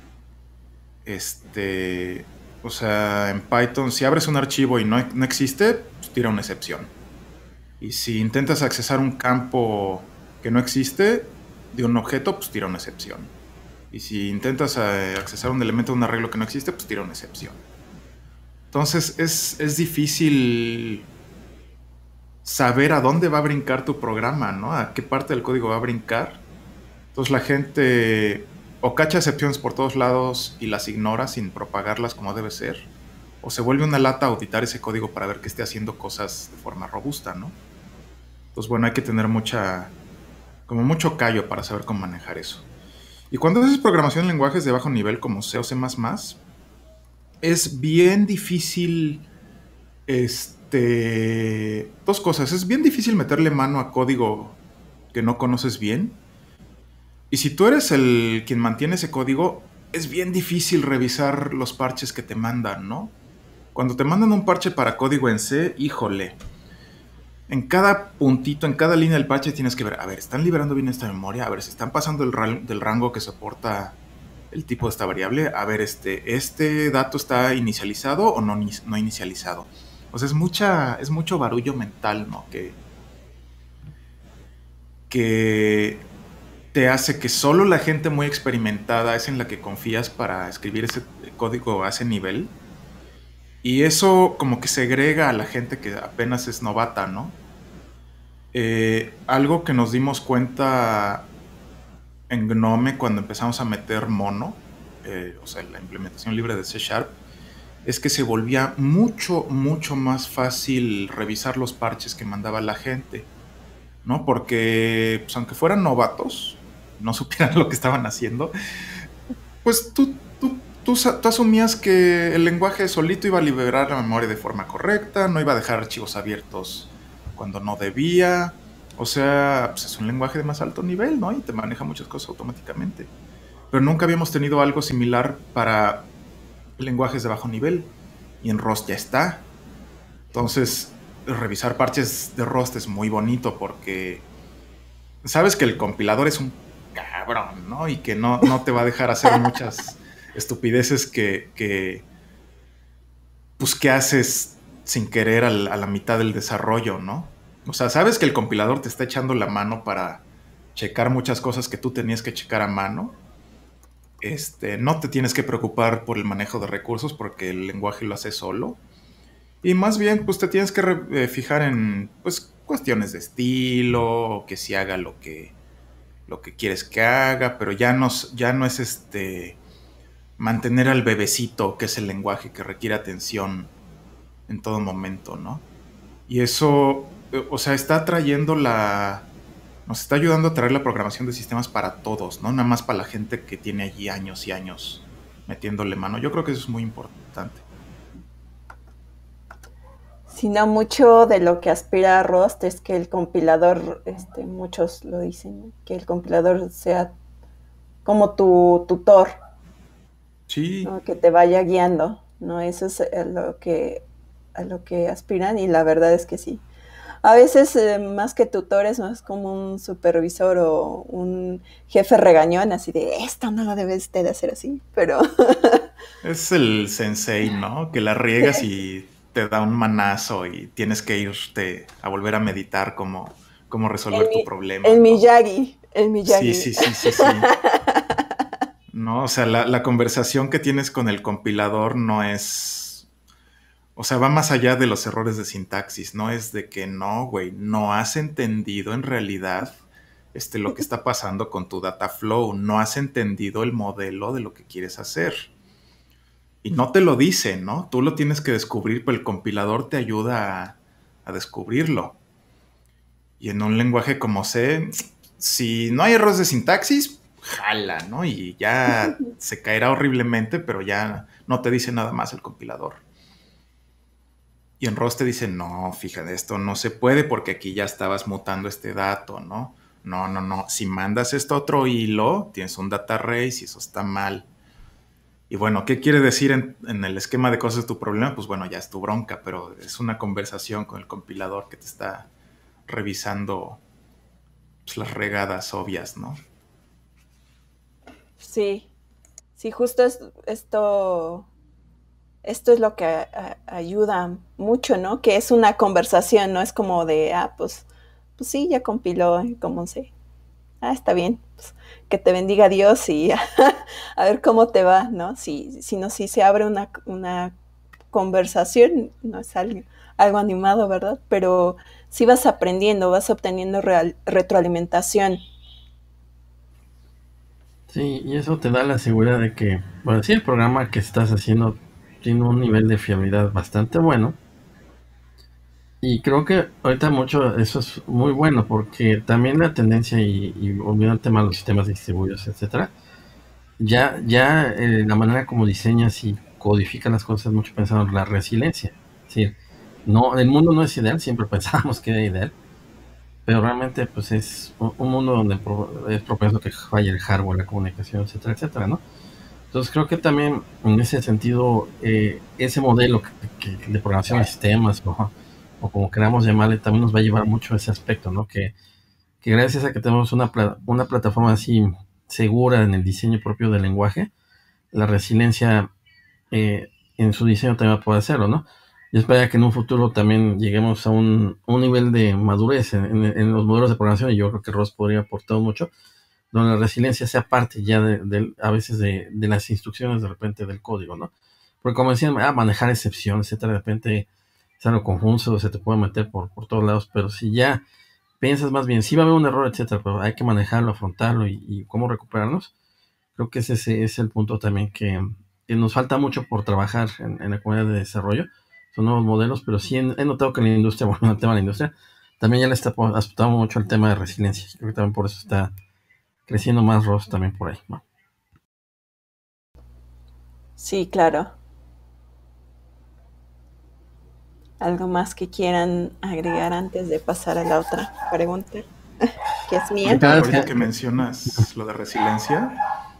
S3: Este, o sea, en Python, si abres un archivo y no, no existe, pues tira una excepción. Y si intentas accesar un campo que no existe de un objeto, pues tira una excepción. Y si intentas eh, accesar un elemento de un arreglo que no existe, pues tira una excepción. Entonces es, es difícil saber a dónde va a brincar tu programa, ¿no? A qué parte del código va a brincar. Entonces la gente o cacha excepciones por todos lados y las ignora sin propagarlas como debe ser, o se vuelve una lata auditar ese código para ver que esté haciendo cosas de forma robusta, ¿no? Entonces, bueno, hay que tener mucha, como mucho callo para saber cómo manejar eso. Y cuando haces programación en lenguajes de bajo nivel como C o C++, es bien difícil, este, dos cosas. Es bien difícil meterle mano a código que no conoces bien. Y si tú eres el quien mantiene ese código, es bien difícil revisar los parches que te mandan, ¿no? Cuando te mandan un parche para código en C, híjole, en cada puntito, en cada línea del parche tienes que ver, a ver, ¿están liberando bien esta memoria? A ver, ¿se están pasando el ra- del rango que soporta el tipo de esta variable? A ver, este, ¿este dato está inicializado o no, no inicializado? O sea, es mucha, es mucho barullo mental, ¿no? Que, que te hace que solo la gente muy experimentada es en la que confías para escribir ese código a ese nivel. Y eso como que segrega a la gente que apenas es novata, ¿no? Eh, algo que nos dimos cuenta en Gnome cuando empezamos a meter mono, eh, o sea, la implementación libre de C Sharp, es que se volvía mucho, mucho más fácil revisar los parches que mandaba la gente, ¿no? Porque, pues, aunque fueran novatos, no supieran lo que estaban haciendo, pues tú, tú, tú, tú asumías que el lenguaje solito iba a liberar la memoria de forma correcta, no iba a dejar archivos abiertos cuando no debía. O sea, pues es un lenguaje de más alto nivel, ¿no? Y te maneja muchas cosas automáticamente. Pero nunca habíamos tenido algo similar para lenguajes de bajo nivel. Y en Rust ya está. Entonces, revisar parches de Rust es muy bonito porque sabes que el compilador es un cabrón, ¿no? Y que no, no te va a dejar hacer muchas estupideces que, que pues, que haces sin querer al, a la mitad del desarrollo, ¿no? O sea, sabes que el compilador te está echando la mano para checar muchas cosas que tú tenías que checar a mano. Este, no te tienes que preocupar por el manejo de recursos porque el lenguaje lo hace solo. Y más bien, pues te tienes que re- eh, fijar en, pues, cuestiones de estilo, que si haga lo que, lo que quieres que haga, pero ya no, s- ya no es este mantener al bebecito, que es el lenguaje que requiere atención en todo momento, ¿no? Y eso, eh, o sea, está trayendo la... Nos está ayudando a traer la programación de sistemas para todos, ¿no? Nada más para la gente que tiene allí años y años metiéndole mano. Yo creo que eso es muy importante.
S1: Sino mucho de lo que aspira a Rust es que el compilador, este, muchos lo dicen, que el compilador sea como tu tutor,
S3: Sí.
S1: ¿no? Que te vaya guiando, ¿no? Eso es a lo que, a lo que aspiran y la verdad es que sí. A veces eh, más que tutores, más como un supervisor o un jefe regañón, así de, esto no lo debes de hacer así, pero...
S3: Es el sensei, ¿no? Que la riegas y te da un manazo y tienes que irte a volver a meditar cómo, cómo resolver
S1: el,
S3: tu problema,
S1: el
S3: ¿no?
S1: Miyagi, el
S3: Sí,
S1: Miyagi.
S3: sí, sí, sí, sí. No, o sea, la, la conversación que tienes con el compilador no es... O sea, va más allá de los errores de sintaxis, no es de que no, güey, no has entendido en realidad este, lo que está pasando con tu data flow, no has entendido el modelo de lo que quieres hacer. Y no te lo dice, ¿no? Tú lo tienes que descubrir, pero el compilador te ayuda a, a descubrirlo. Y en un lenguaje como C, si no hay errores de sintaxis, jala, ¿no? Y ya se caerá horriblemente, pero ya no te dice nada más el compilador. Y en Rust te dice, no, fíjate, esto no se puede porque aquí ya estabas mutando este dato, ¿no? No, no, no. Si mandas esto a otro hilo, tienes un data race y eso está mal. Y bueno, ¿qué quiere decir en, en el esquema de cosas de tu problema? Pues bueno, ya es tu bronca, pero es una conversación con el compilador que te está revisando pues, las regadas obvias, ¿no?
S1: Sí, sí, justo es, esto, esto es lo que a, a, ayuda mucho, ¿no? Que es una conversación, no es como de, ah, pues, pues sí, ya compiló, como sé. Ah, está bien, pues, que te bendiga Dios y a ver cómo te va, ¿no? Si, si no, si se abre una, una conversación, no es algo, algo animado, ¿verdad? Pero sí vas aprendiendo, vas obteniendo real, retroalimentación.
S2: Sí, y eso te da la seguridad de que, bueno, sí, el programa que estás haciendo tiene un nivel de fiabilidad bastante bueno. Y creo que ahorita mucho eso es muy bueno porque también la tendencia y, y volviendo al tema de los sistemas distribuidos, etcétera, ya, ya eh, la manera como diseñas y codificas las cosas mucho pensando en la resiliencia. Es decir, no, el mundo no es ideal, siempre pensábamos que era ideal, pero realmente pues es un, un mundo donde pro, es propenso que falle el hardware, la comunicación, etcétera, etcétera, ¿no? Entonces creo que también en ese sentido eh, ese modelo que, que de programación de sistemas o, o como queramos llamarle también nos va a llevar mucho a ese aspecto, ¿no? Que, que gracias a que tenemos una, una plataforma así segura en el diseño propio del lenguaje, la resiliencia eh, en su diseño también va a poder hacerlo, ¿no? Yo espero que en un futuro también lleguemos a un, un nivel de madurez en, en, en, los modelos de programación y yo creo que Rust podría aportar mucho, donde la resiliencia sea parte ya de, de a veces de, de las instrucciones de repente del código, ¿no? Porque como decían, ah, manejar excepciones, etcétera, de repente es algo confuso, se te puede meter por, por todos lados, pero si ya piensas más bien, sí va a haber un error, etcétera, pero hay que manejarlo, afrontarlo y, y cómo recuperarnos, creo que ese, ese es el punto también que, que nos falta mucho por trabajar en, en la comunidad de desarrollo. Son nuevos modelos, pero sí he, he notado que la industria, bueno, el tema de la industria, también ya le está aspectando mucho el tema de resiliencia. Creo que también por eso está creciendo más Rust también por ahí, ¿no?
S1: Sí, claro. ¿Algo más que quieran agregar antes de pasar a la otra pregunta? Que es mía.
S3: Ahorita, ahorita que mencionas lo de resiliencia,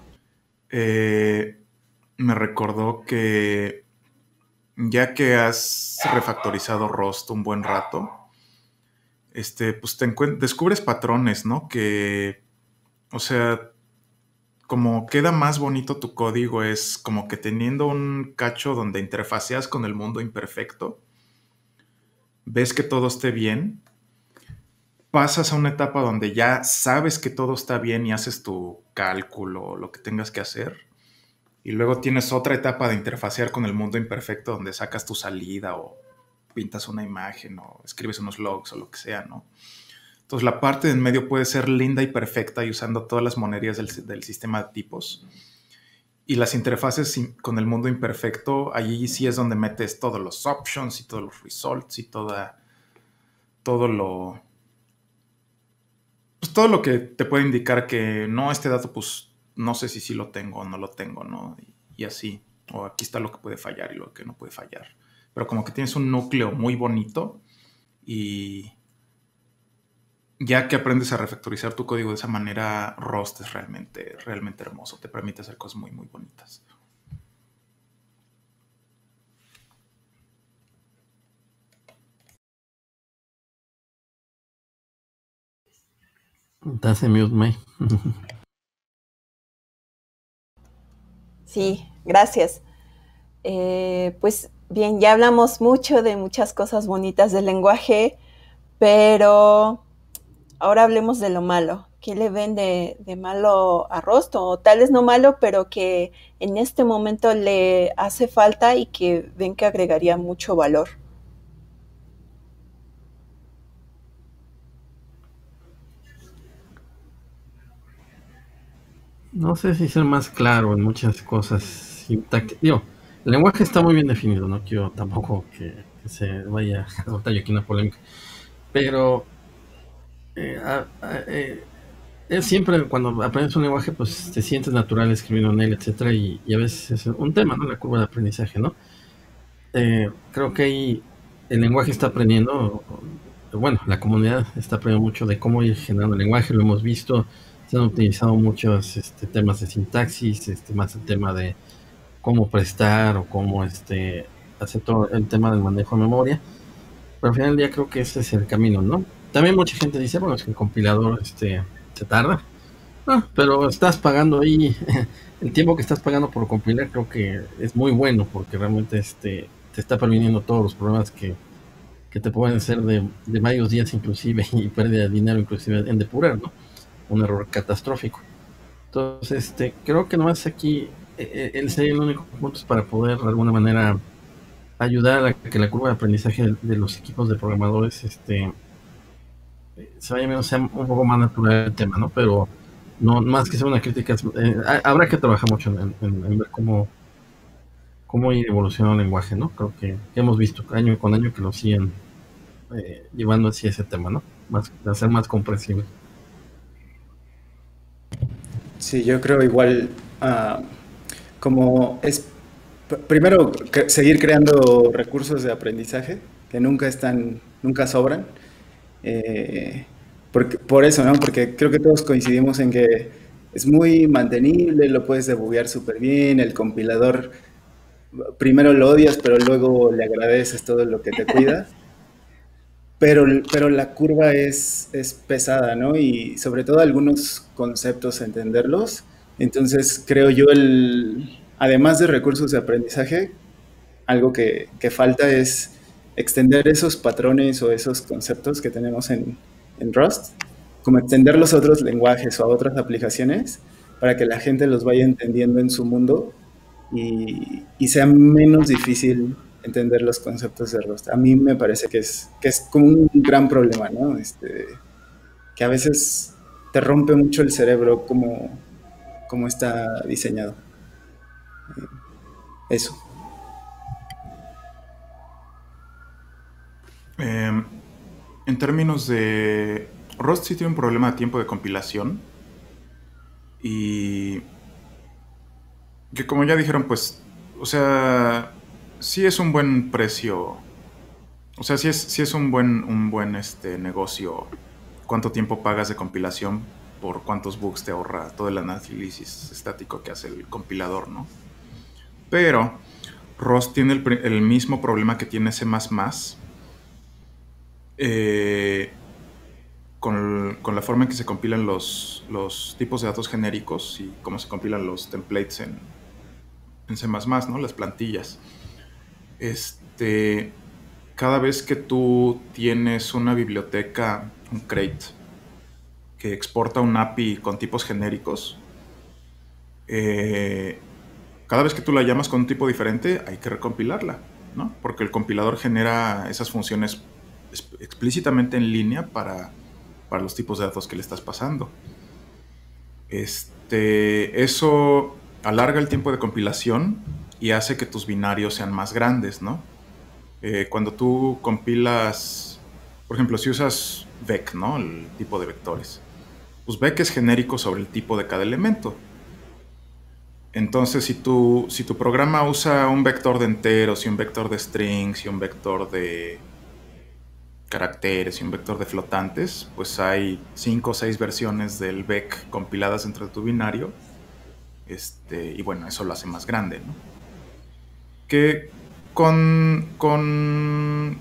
S3: eh, me recordó que ya que has refactorizado Rust un buen rato, este, pues te descubres patrones, ¿no? Que, o sea, como queda más bonito tu código es como que teniendo un cacho donde interfaceas con el mundo imperfecto, ves que todo esté bien, pasas a una etapa donde ya sabes que todo está bien y haces tu cálculo, lo que tengas que hacer, y luego tienes otra etapa de interfacear con el mundo imperfecto donde sacas tu salida o pintas una imagen o escribes unos logs o lo que sea, ¿no? Entonces la parte de en medio puede ser linda y perfecta y usando todas las monerías del, del sistema de tipos. Y las interfaces con el mundo imperfecto, allí sí es donde metes todos los options y todos los results y toda todo lo... Pues todo lo que te puede indicar que no, este dato pues no sé si sí lo tengo o no lo tengo, ¿no? Y, y así. O aquí está lo que puede fallar y lo que no puede fallar. Pero como que tienes un núcleo muy bonito y ya que aprendes a refactorizar tu código de esa manera, Rust es realmente, realmente hermoso. Te permite hacer cosas muy, muy bonitas.
S2: Estás en mute, May.
S1: Sí, gracias. Eh, pues bien, ya hablamos mucho de muchas cosas bonitas del lenguaje, pero ahora hablemos de lo malo. ¿Qué le ven de, de malo a Rust? O tal vez no malo, pero que en este momento le hace falta y que ven que agregaría mucho valor.
S2: No sé si ser más claro en muchas cosas. Digo, el lenguaje está muy bien definido, no quiero tampoco que, que se vaya a soltar yo aquí una polémica. Pero eh, a, a, eh, es siempre cuando aprendes un lenguaje, pues te sientes natural escribiendo en él, etcétera, y, y a veces es un tema, ¿no? La curva de aprendizaje, ¿no? Eh, creo que ahí el lenguaje está aprendiendo, bueno, la comunidad está aprendiendo mucho de cómo ir generando el lenguaje, lo hemos visto, se han utilizado muchos este, temas de sintaxis, este, más el tema de cómo prestar o cómo este, hacer todo el tema del manejo de memoria, pero al final del día creo que ese es el camino, ¿no? También mucha gente dice, bueno, es que el compilador este, se tarda, ah, pero estás pagando ahí, el tiempo que estás pagando por compilar creo que es muy bueno porque realmente este, te está previniendo todos los problemas que, que te pueden ser de, de varios días inclusive y pérdida de dinero inclusive en depurar, ¿no? Un error catastrófico. Entonces, este, creo que nomás aquí eh, el sería el único punto es para poder de alguna manera ayudar a que la curva de aprendizaje de, de los equipos de programadores este, se vaya menos, sea un poco más natural el tema, ¿no? Pero no más que sea una crítica, eh, habrá que trabajar mucho en, en, en ver cómo, cómo ir evolucionando el lenguaje, ¿no? Creo que, que hemos visto año con año que lo siguen eh, llevando hacia ese tema, ¿no? Más, hacer más comprensible.
S4: Sí, yo creo igual, uh, como es primero que seguir creando recursos de aprendizaje que nunca están, nunca sobran. Eh, porque, por eso, ¿no? Porque creo que todos coincidimos en que es muy mantenible, lo puedes debuguear súper bien, el compilador primero lo odias, pero luego le agradeces todo lo que te cuida. Pero, pero la curva es, es pesada, ¿no? Y sobre todo algunos conceptos, entenderlos. Entonces, creo yo, el, además de recursos de aprendizaje, algo que, que falta es extender esos patrones o esos conceptos que tenemos en, en Rust, como extenderlos a otros lenguajes o a otras aplicaciones para que la gente los vaya entendiendo en su mundo y, y sea menos difícil entender los conceptos de Rust. A mí me parece que es, que es como un gran problema, ¿no? Este, que a veces te rompe mucho el cerebro como, como está diseñado. Eso.
S3: Eh, en términos de... Rust sí tiene un problema de tiempo de compilación. Y... que como ya dijeron, pues... O sea... sí es un buen precio. O sea, sí es, sí es un buen, un buen este, negocio. Cuánto tiempo pagas de compilación por cuántos bugs te ahorra todo el análisis estático que hace el compilador, ¿no? Pero Rust tiene el, el mismo problema que tiene C++, eh, con, con la forma en que se compilan los, los tipos de datos genéricos y cómo se compilan los templates en, en C++, ¿no? Las plantillas. Este, cada vez que tú tienes una biblioteca, un crate, que exporta un A P I con tipos genéricos, eh, cada vez que tú la llamas con un tipo diferente, hay que recompilarla, ¿no? Porque el compilador genera esas funciones explícitamente en línea para, para los tipos de datos que le estás pasando. Este, eso alarga el tiempo de compilación y hace que tus binarios sean más grandes, ¿no? Eh, cuando tú compilas Por ejemplo, si usas vec, ¿no? El tipo de vectores. Pues vec es genérico sobre el tipo de cada elemento. Entonces, si tu, si tu programa usa un vector de enteros y un vector de strings y un vector de caracteres y un vector de flotantes, pues hay cinco o seis versiones del vec compiladas dentro de tu binario. Este, y bueno, eso lo hace más grande, ¿no? Que con, con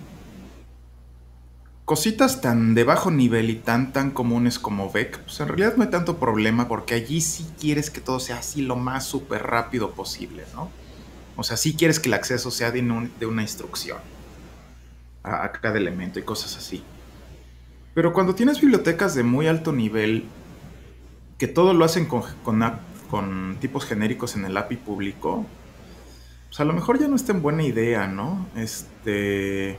S3: cositas tan de bajo nivel y tan tan comunes como vec, pues en realidad no hay tanto problema porque allí sí quieres que todo sea así lo más súper rápido posible, ¿no? O sea, sí quieres que el acceso sea de, un, de una instrucción a, a cada elemento y cosas así. Pero cuando tienes bibliotecas de muy alto nivel, que todo lo hacen con, con, con tipos genéricos en el A P I público, pues a lo mejor ya no es tan buena idea, ¿no? Este...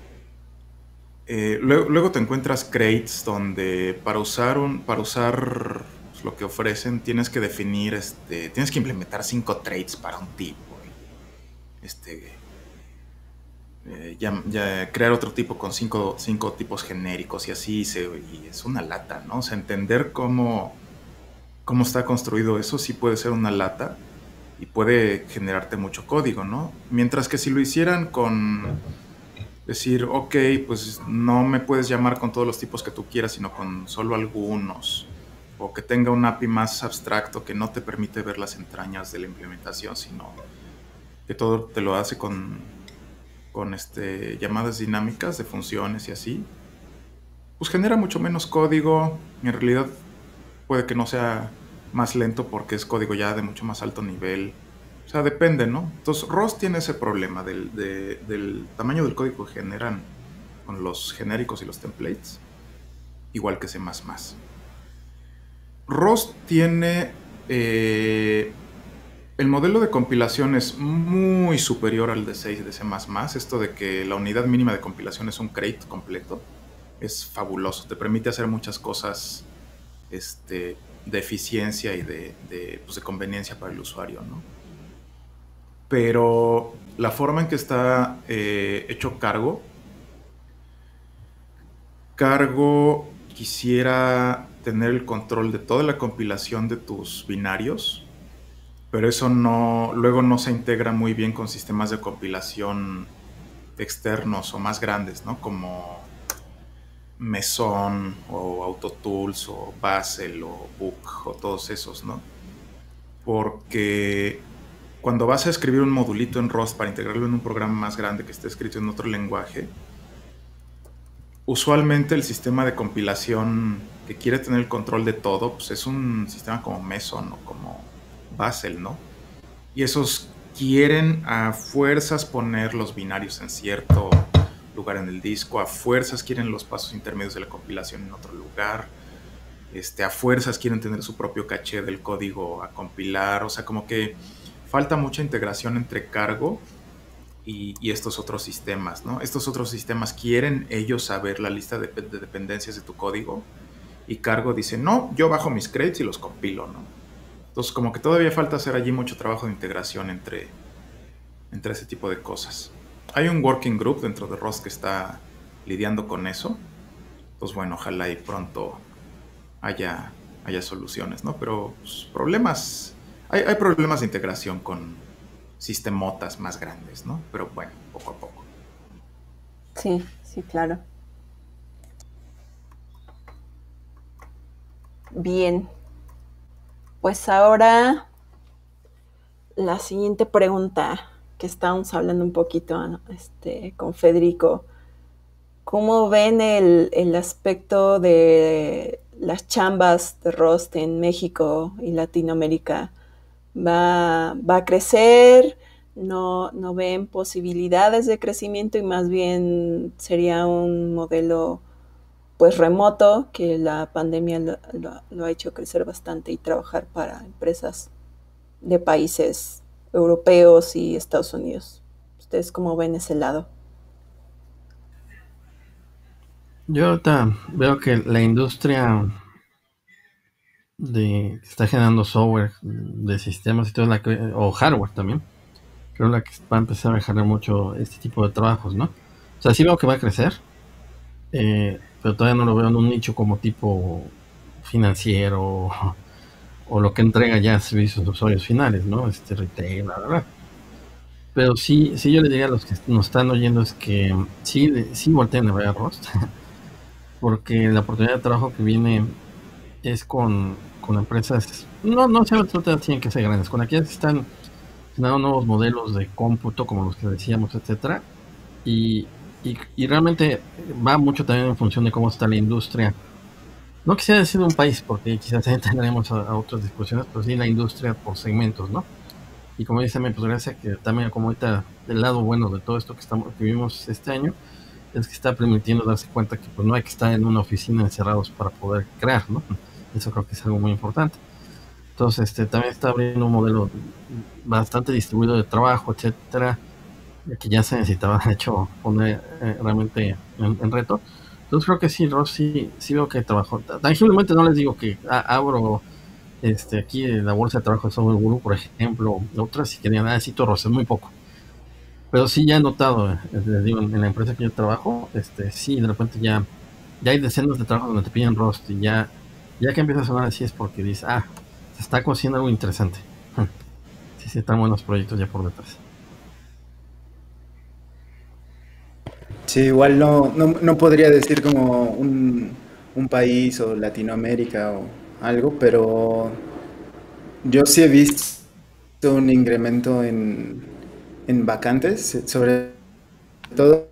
S3: Eh, luego, luego te encuentras crates donde para usar un, para usar pues, lo que ofrecen tienes que definir, este, tienes que implementar cinco traits para un tipo, este, eh, ya, ya crear otro tipo con cinco, cinco tipos genéricos y así se, y es una lata, ¿no? O sea, entender cómo, cómo está construido eso sí puede ser una lata y puede generarte mucho código, ¿no? Mientras que si lo hicieran con decir, ok, pues no me puedes llamar con todos los tipos que tú quieras, sino con solo algunos. O que tenga un A P I más abstracto que no te permite ver las entrañas de la implementación, sino que todo te lo hace con, con este, llamadas dinámicas de funciones y así. Pues genera mucho menos código. En realidad puede que no sea más lento porque es código ya de mucho más alto nivel. O sea, depende, ¿no? Entonces, Rust tiene ese problema del, de, del tamaño del código que generan con los genéricos y los templates, igual que C++. Rust tiene... Eh, el modelo de compilación es muy superior al de seis de C++. Esto de que la unidad mínima de compilación es un crate completo es fabuloso. Te permite hacer muchas cosas este, de eficiencia y de, de, pues de conveniencia para el usuario, ¿no? Pero la forma en que está eh, hecho Cargo, Cargo quisiera tener el control de toda la compilación de tus binarios, pero eso no, luego no se integra muy bien con sistemas de compilación externos o más grandes, ¿no? Como Meson o AutoTools o Basel o Book o todos esos, ¿no? Porque cuando vas a escribir un modulito en Rust para integrarlo en un programa más grande que esté escrito en otro lenguaje, usualmente el sistema de compilación que quiere tener el control de todo, pues es un sistema como Meson o como Basel, ¿no? Y esos quieren a fuerzas poner los binarios en cierto lugar en el disco, a fuerzas quieren los pasos intermedios de la compilación en otro lugar, este, a fuerzas quieren tener su propio caché del código a compilar, o sea, como que falta mucha integración entre Cargo y, y estos otros sistemas, ¿no? Estos otros sistemas quieren ellos saber la lista de, de dependencias de tu código y Cargo dice, no, yo bajo mis crates y los compilo, ¿no? Entonces, como que todavía falta hacer allí mucho trabajo de integración entre, entre ese tipo de cosas. Hay un working group dentro de Rust que está lidiando con eso. Pues bueno, ojalá y pronto haya, haya soluciones, ¿no? Pero pues, problemas... Hay, hay problemas de integración con sistemotas más grandes, ¿no? Pero bueno, poco a poco.
S1: Sí, sí, claro. Bien. Pues ahora la siguiente pregunta que estábamos hablando un poquito este, con Federico. ¿Cómo ven el, el aspecto de las chambas de Rust en México y Latinoamérica? ¿Va, va a crecer? ¿No, no ven posibilidades de crecimiento y más bien sería un modelo pues remoto que la pandemia lo, lo, lo ha hecho crecer bastante y trabajar para empresas de países europeos y Estados Unidos? ¿Ustedes cómo ven ese lado?
S2: Yo ahorita veo que la industria de que está generando software de sistemas y todo, la que, o hardware también, creo que va a empezar a generar mucho este tipo de trabajos, ¿no? O sea, sí veo que va a crecer, eh, pero todavía no lo veo en un nicho como tipo financiero o, o lo que entrega ya servicios a usuarios finales, ¿no? Este retail, la verdad. Pero sí, sí yo le diría a los que nos están oyendo es que sí, sí volteen a ver a Rust, porque la oportunidad de trabajo que viene es con, con empresas, no, no se trata tienen que ser grandes, con aquellas que están generando nuevos modelos de cómputo, como los que decíamos, etcétera, y, y, y realmente va mucho también en función de cómo está la industria. No quisiera decir un país, porque quizás también tendremos a, a otras discusiones, pero sí la industria por segmentos, ¿no? Y como dice, pues gracias que también, como ahorita, el lado bueno de todo esto que, estamos, que vivimos este año, es que está permitiendo darse cuenta que pues no hay que estar en una oficina encerrados para poder crear, ¿no? Eso creo que es algo muy importante. Entonces, este, también está abriendo un modelo bastante distribuido de trabajo, etcétera, que ya se necesitaba, de hecho, poner eh, realmente en, en, reto. Entonces creo que sí, Ross, sí, sí veo que trabajó. Tangiblemente no les digo que ah, abro este, aquí en la bolsa de trabajo de Software Guru, por ejemplo, otras sí que nada, necesito Ross, es muy poco. Pero sí ya he notado, eh, les digo, en, en la empresa que yo trabajo, este, sí, de repente ya, ya hay decenas de trabajos donde te piden Rust y ya, ya que empieza a sonar así es porque dices, ah, se está cociendo algo interesante. Sí, sí, están buenos proyectos ya por detrás.
S4: Sí, igual no, no, no podría decir como un, un país o Latinoamérica o algo, pero yo sí he visto un incremento en, en vacantes, sobre todo.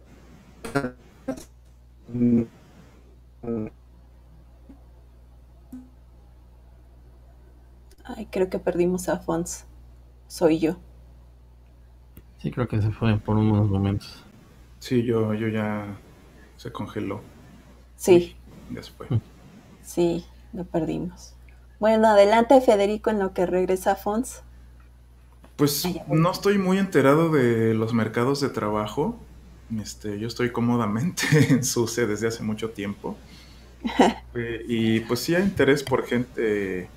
S4: mm,
S1: Ay, creo que perdimos a Fons. Soy yo.
S2: Sí, creo que se fue por unos momentos.
S3: Sí, yo, yo ya se congeló.
S1: Sí,
S3: Uy, ya se fue.
S1: sí, lo perdimos. Bueno, adelante Federico en lo que regresa Fons. Ah,
S3: Pues
S1: ya
S3: no
S1: volvió.
S3: estoy muy enterado de los mercados de trabajo. Este, yo estoy cómodamente en SUSE desde hace mucho tiempo. Eh, y pues sí hay interés por gente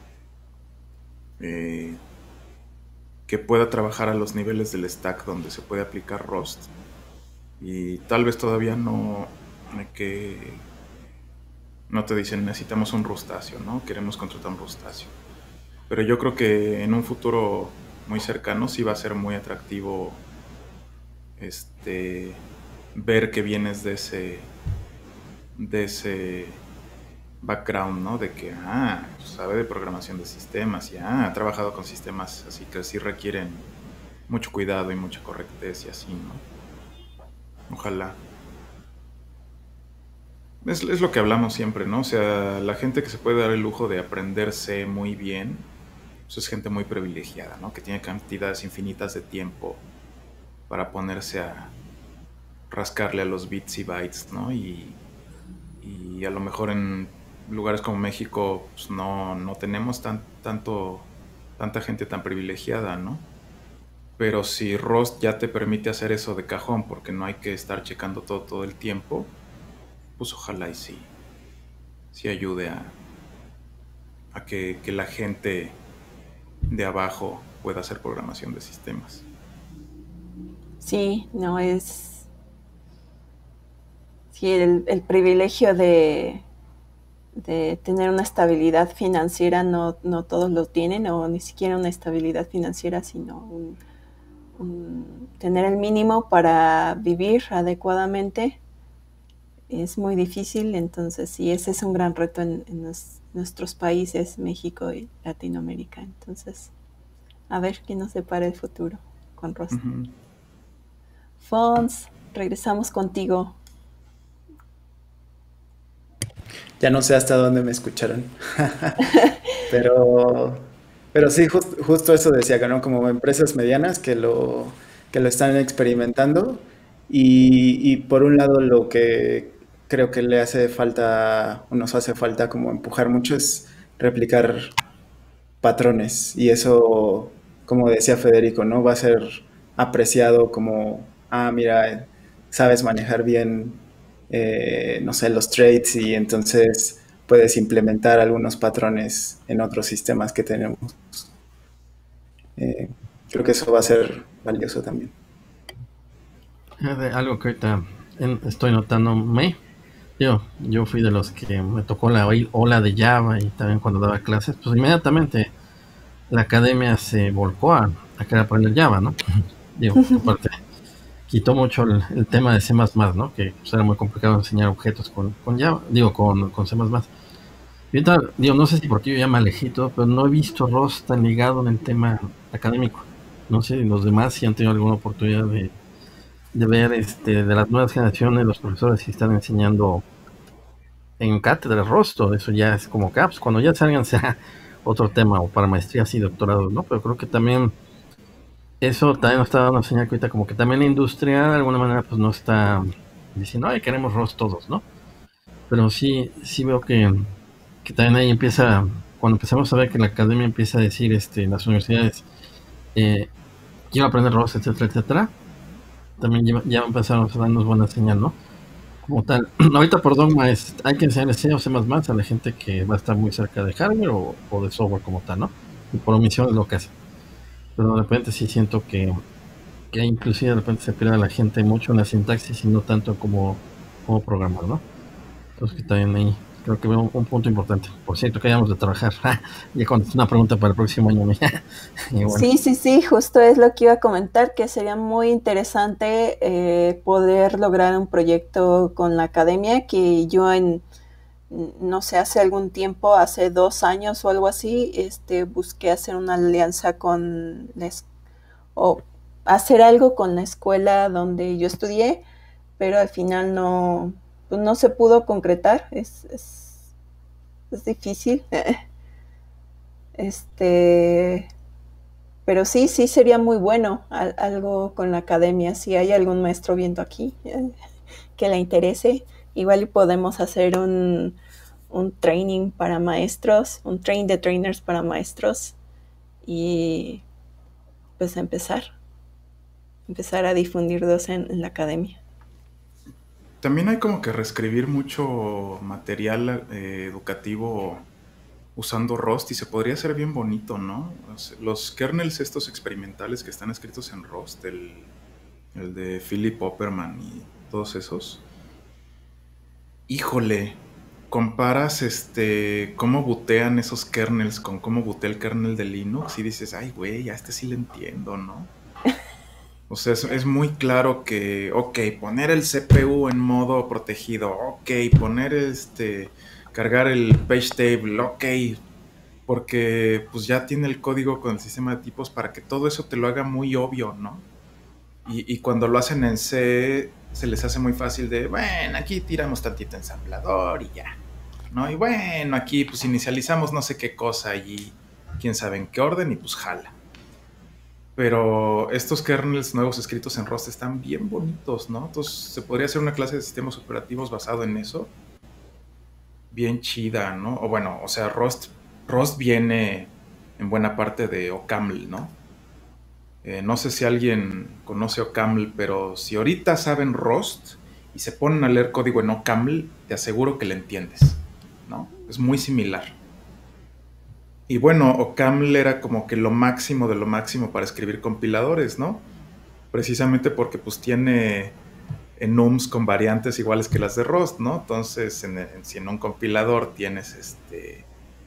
S3: eh, que pueda trabajar a los niveles del stack donde se puede aplicar Rust. Y tal vez todavía no, eh, que no te dicen necesitamos un Rustacio, ¿no? Queremos contratar un Rustacio. Pero yo creo que en un futuro muy cercano sí va a ser muy atractivo este ver que vienes de ese de ese background, ¿no? De que ah, pues sabe de programación de sistemas y ah, ha trabajado con sistemas así que sí requieren mucho cuidado y mucha correctez y así, ¿no? Ojalá. Es, es lo que hablamos siempre, ¿no? O sea, la gente que se puede dar el lujo de aprenderse muy bien, pues es gente muy privilegiada, ¿no? Que tiene cantidades infinitas de tiempo para ponerse a rascarle a los bits y bytes, ¿no? Y, y a lo mejor en lugares como México pues no, no tenemos tan, tanto, tanta gente tan privilegiada, ¿no? Pero si Rust ya te permite hacer eso de cajón porque no hay que estar checando todo todo el tiempo, pues ojalá y sí, sí ayude a, a que, que la gente de abajo pueda hacer programación de sistemas.
S1: Sí, no es. Sí, el, el privilegio de, de tener una estabilidad financiera no, no todos lo tienen, o ni siquiera una estabilidad financiera, sino un, un, tener el mínimo para vivir adecuadamente es muy difícil. Entonces sí, ese es un gran reto en, en nos, nuestros países, México y Latinoamérica. Entonces, a ver qué nos depara el futuro con Rust.
S3: Uh-huh.
S1: Fons, regresamos contigo.
S4: Ya no sé hasta dónde me escucharon. Pero, pero sí, just- justo eso decía, que ¿no? Como empresas medianas que lo, que lo están experimentando. Y, y por un lado lo que creo que le hace falta, o nos hace falta como empujar mucho es replicar patrones. Y eso, como decía Federico, ¿no? Va a ser apreciado como, ah, mira, sabes manejar bien, eh, no sé, los traits y entonces puedes implementar algunos patrones en otros sistemas que tenemos. Eh, Creo que eso va a ser valioso también.
S2: Eh, de algo que ahorita en- estoy notándome Yo, yo fui de los que me tocó la ola de Java y también cuando daba clases, pues inmediatamente la academia se volcó a, a querer aprender Java, ¿no? Digo, aparte, quitó mucho el, el tema de C++, ¿no? Que pues, era muy complicado enseñar objetos con, con Java, digo, con, con C++. Y ahorita, digo, no sé si porque yo ya me alejé todo, pero no he visto Rust tan ligado en el tema académico. No sé, los demás si han tenido alguna oportunidad de, de ver este, de las nuevas generaciones, los profesores que están enseñando en cátedras Rust, todo eso ya es como caps, cuando ya salgan sea otro tema, o para maestrías y doctorados, ¿no? Pero creo que también eso también nos está dando una señal que ahorita como que también la industria de alguna manera pues no está diciendo, ay, queremos Rust todos, ¿no? Pero sí, sí veo que, que también ahí empieza, cuando empezamos a ver que la academia empieza a decir, este, en las universidades, eh, quiero aprender Rust, etcétera, etcétera, también ya, ya empezaron a darnos buena señal, ¿no? Como tal. Ahorita por dogma es, hay que enseñarle C o C++ a la gente que va a estar muy cerca de hardware o, o de software como tal, ¿no? Y por omisión es lo que hace. Pero de repente sí siento que, que inclusive de repente se pierde a la gente mucho en la sintaxis y no tanto como, como programar, ¿no? Entonces que también ahí creo que veo un, un punto importante. Por cierto, que hayamos de trabajar. Ya contesté una pregunta para el próximo año. Y bueno.
S1: Sí, sí, sí, justo es lo que iba a comentar, que sería muy interesante eh, poder lograr un proyecto con la academia, que yo en, no sé, hace algún tiempo, hace dos años o algo así, este, busqué hacer una alianza con, la es- o hacer algo con la escuela donde yo estudié, pero al final no, pues no se pudo concretar, es, es, es difícil. Este, pero sí, sí sería muy bueno al- algo con la academia. Si hay algún maestro viendo aquí eh, que le interese, igual y podemos hacer un, un training para maestros, un train de trainers para maestros y pues empezar, empezar a difundirlos en, en la academia.
S3: También hay como que reescribir mucho material eh, educativo usando Rust y se podría hacer bien bonito, ¿no? Los, los kernels estos experimentales que están escritos en Rust, el, el de Philip Opperman y todos esos. Híjole, comparas este cómo bootean esos kernels con cómo bootea el kernel de Linux y dices, ay, güey, a este sí le entiendo, ¿no? O sea, es, es muy claro que, ok, poner el C P U en modo protegido, ok, poner este, cargar el page table, ok, porque pues ya tiene el código con el sistema de tipos para que todo eso te lo haga muy obvio, ¿no? Y, y cuando lo hacen en C, se les hace muy fácil de, bueno, aquí tiramos tantito ensamblador y ya, ¿no? Y bueno, aquí pues inicializamos no sé qué cosa y quién sabe en qué orden y pues jala. Pero estos kernels nuevos escritos en Rust están bien bonitos, ¿no? Entonces se podría hacer una clase de sistemas operativos basado en eso. Bien chida, ¿no? O bueno, o sea, Rust, Rust viene en buena parte de OCaml, ¿no? Eh, no sé si alguien conoce OCaml, pero si ahorita saben Rust y se ponen a leer código en OCaml, te aseguro que le entiendes, ¿no? Es muy similar. Y bueno, OCaml era como que lo máximo de lo máximo para escribir compiladores, ¿no? Precisamente porque pues tiene enums con variantes iguales que las de Rust, ¿no? Entonces, en, en, si en un compilador tienes este,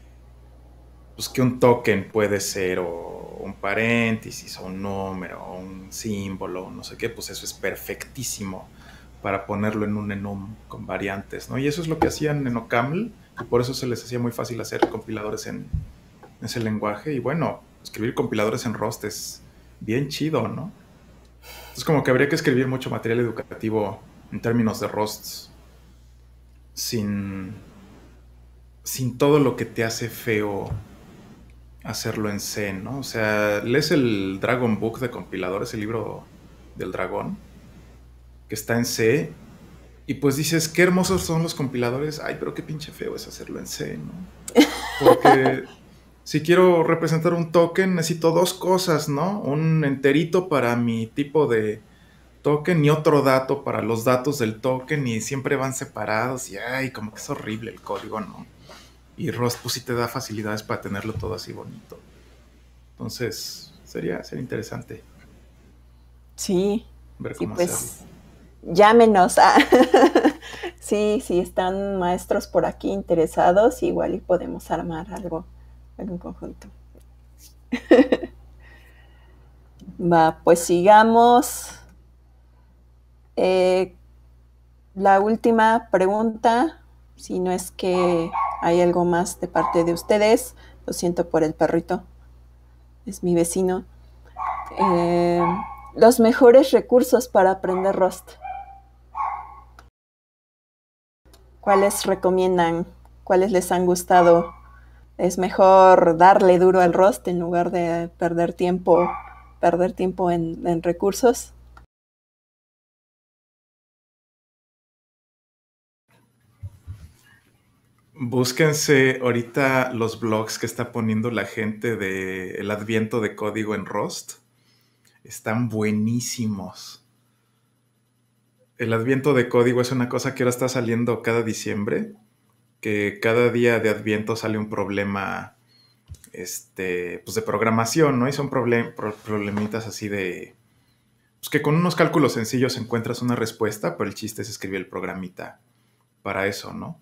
S3: pues que un token puede ser o un paréntesis o un número o un símbolo, no sé qué, pues eso es perfectísimo para ponerlo en un enum con variantes, ¿no? Y eso es lo que hacían en OCaml y por eso se les hacía muy fácil hacer compiladores en ese lenguaje y bueno, escribir compiladores en Rust es bien chido, ¿no? Entonces como que habría que escribir mucho material educativo en términos de Rust sin, sin todo lo que te hace feo hacerlo en C, ¿no? O sea, lees el Dragon Book de compiladores, el libro del dragón, que está en C, y pues dices, qué hermosos son los compiladores, ay, pero qué pinche feo es hacerlo en C, ¿no? Porque si quiero representar un token, necesito dos cosas, ¿no? Un enterito para mi tipo de token y otro dato para los datos del token y siempre van separados y ay, como que es horrible el código, ¿no? Y Rust pues sí te da facilidades para tenerlo todo así bonito. Entonces, sería, sería interesante
S1: Sí,
S3: ver
S1: sí,
S3: cómo hacerlo.
S1: pues llámenos. Ah. Sí, sí, están maestros por aquí interesados, igual y podemos armar algo, algún conjunto. Va, pues sigamos. Eh, la última pregunta, si no es que hay algo más de parte de ustedes, lo siento por el perrito, es mi vecino. Eh, los mejores recursos para aprender Rust. ¿Cuáles recomiendan? ¿Cuáles les han gustado? Es mejor darle duro al Rust en lugar de perder tiempo, perder tiempo en, en recursos.
S3: Búsquense ahorita los blogs que está poniendo la gente del adviento de código en Rust. Están buenísimos. El adviento de código es una cosa que ahora está saliendo cada diciembre, que cada día de adviento sale un problema este, pues de programación, ¿no? Y son problem, pro, problemitas así de... Pues que con unos cálculos sencillos encuentras una respuesta, pero el chiste es escribir el programita para eso, ¿no?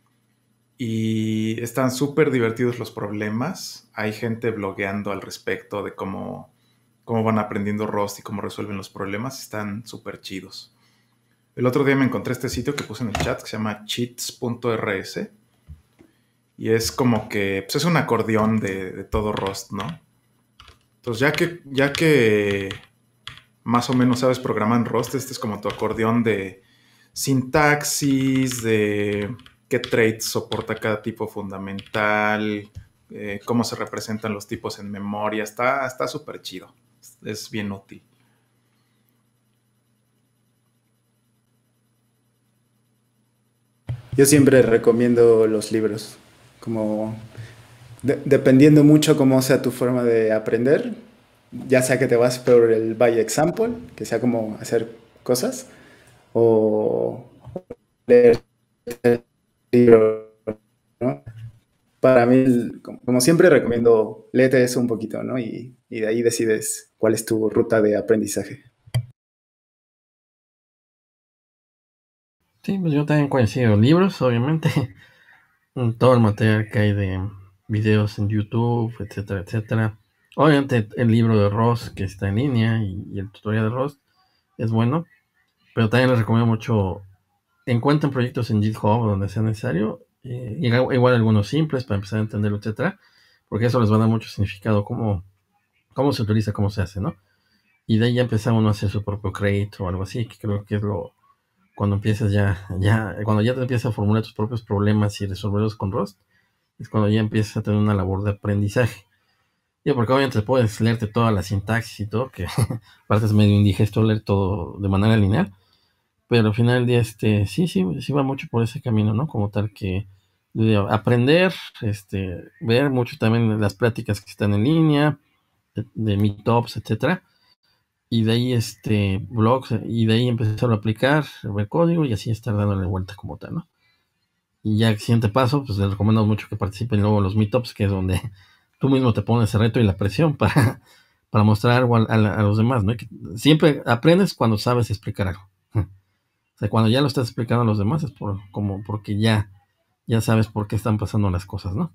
S3: Y están súper divertidos los problemas. Hay gente blogueando al respecto de cómo, cómo van aprendiendo Rust y cómo resuelven los problemas. Están súper chidos. El otro día me encontré este sitio que puse en el chat que se llama cheats punto r s. Y es como que pues es un acordeón de, de todo Rust, ¿no? Entonces ya que, ya que más o menos sabes programar en Rust, este es como tu acordeón de sintaxis, de qué traits soporta cada tipo fundamental, eh, cómo se representan los tipos en memoria. Está está súper chido. Es bien útil.
S4: Yo siempre recomiendo los libros, como de- dependiendo mucho cómo sea tu forma de aprender, ya sea que te vas por el by example, que sea como hacer cosas, o leer el libro, ¿no? Para mí, el- como como siempre, recomiendo léete eso un poquito, ¿no? Y, y de ahí decides cuál es tu ruta de aprendizaje.
S2: Sí, pues yo también coincido. Libros, obviamente, todo el material que hay de videos en YouTube, etcétera, etcétera. Obviamente el libro de Rust que está en línea y, y el tutorial de Rust es bueno, pero también les recomiendo mucho, encuentren proyectos en GitHub donde sea necesario, eh, igual algunos simples para empezar a entenderlo, etcétera, porque eso les va a dar mucho significado, cómo, cómo se utiliza, cómo se hace, ¿no? Y de ahí ya empieza uno a hacer su propio crate o algo así, que creo que es lo, cuando empiezas ya, ya, cuando ya te empiezas a formular tus propios problemas y resolverlos con Rust, es cuando ya empiezas a tener una labor de aprendizaje. Yo, porque obviamente puedes leerte toda la sintaxis y todo, que aparte es medio indigesto leer todo de manera lineal, pero al final del día, este, sí, sí, sí va mucho por ese camino, ¿no? Como tal que de aprender, este, ver mucho también las pláticas que están en línea, de, de meetups, etcétera, y de ahí este blogs, y de ahí empezar a aplicar, ver código y así estar dándole vuelta como tal, ¿no? Y ya el siguiente paso, pues les recomiendo mucho que participen luego en los meetups, que es donde tú mismo te pones el reto y la presión para, para mostrar algo a, a, a los demás, ¿no? Y que siempre aprendes cuando sabes explicar algo. O sea, cuando ya lo estás explicando a los demás es por, como porque ya, ya sabes por qué están pasando las cosas, ¿no?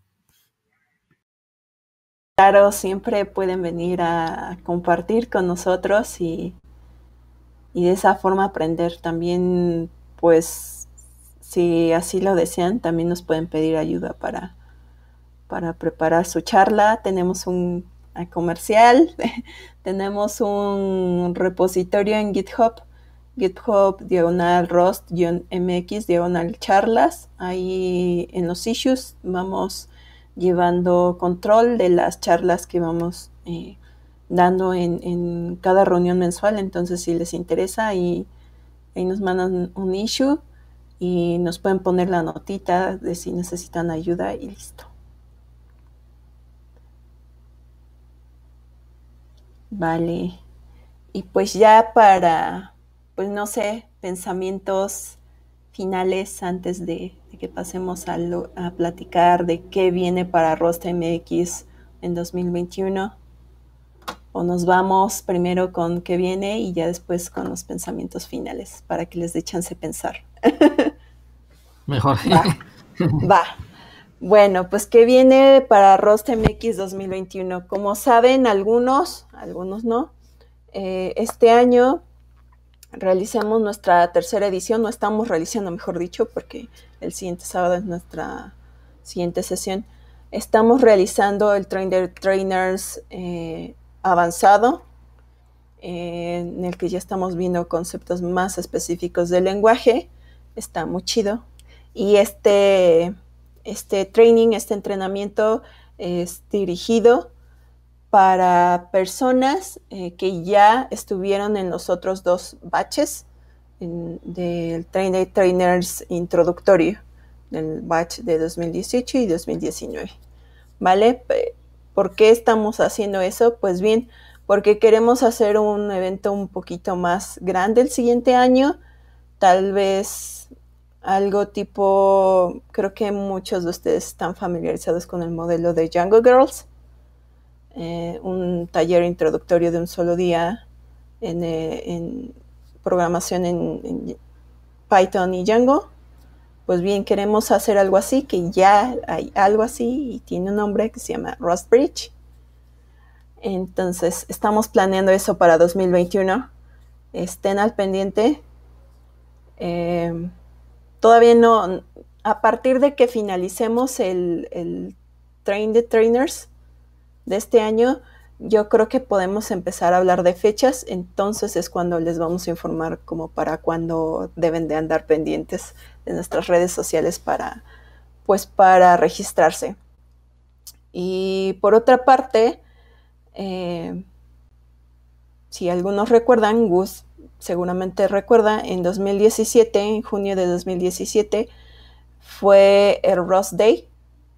S1: Claro, siempre pueden venir a compartir con nosotros y, y de esa forma aprender. También, pues, si así lo desean, también nos pueden pedir ayuda para, para preparar su charla. Tenemos un uh, comercial, tenemos un repositorio en GitHub, GitHub diagonal Rust-mx diagonal charlas. Ahí en los issues vamos llevando control de las charlas que vamos eh, dando en, en cada reunión mensual. Entonces, si les interesa, ahí, ahí nos mandan un issue y nos pueden poner la notita de si necesitan ayuda y listo. Vale. Y pues ya para, pues no sé, pensamientos finales antes de, de que pasemos a, lo, a platicar de qué viene para Rust M X en dos mil veintiuno. O nos vamos primero con qué viene y ya después con los pensamientos finales para que les dé chance de pensar.
S2: Mejor.
S1: Va, va. Bueno, pues ¿qué viene para RostMX dos mil veintiuno? Como saben algunos, algunos no, eh, este año realizamos nuestra tercera edición, no estamos realizando, mejor dicho, porque el siguiente sábado es nuestra siguiente sesión. Estamos realizando el Trainer Trainers eh, avanzado, eh, en el que ya estamos viendo conceptos más específicos del lenguaje. Está muy chido. Y este, este training, este entrenamiento es dirigido para personas eh, que ya estuvieron en los otros dos batches en, del Trainer Trainers introductorio, del batch de dos mil dieciocho y dos mil diecinueve. ¿Vale? ¿Por qué estamos haciendo eso? Pues bien, porque queremos hacer un evento un poquito más grande el siguiente año, tal vez algo tipo, creo que muchos de ustedes están familiarizados con el modelo de Django Girls, eh, un taller introductorio de un solo día en, eh, en programación en, en Python y Django. Pues bien, queremos hacer algo así, que ya hay algo así y tiene un nombre que se llama Rust Bridge. Entonces, estamos planeando eso para dos mil veintiuno. Estén al pendiente. Eh, todavía no, a partir de que finalicemos el, el Train the Trainers de este año, yo creo que podemos empezar a hablar de fechas. Entonces es cuando les vamos a informar como para cuándo deben de andar pendientes de nuestras redes sociales para, pues, para registrarse. Y por otra parte, eh, si algunos recuerdan, Gus seguramente recuerda, en dos mil diecisiete, en junio de dos mil diecisiete, fue el Rust Day,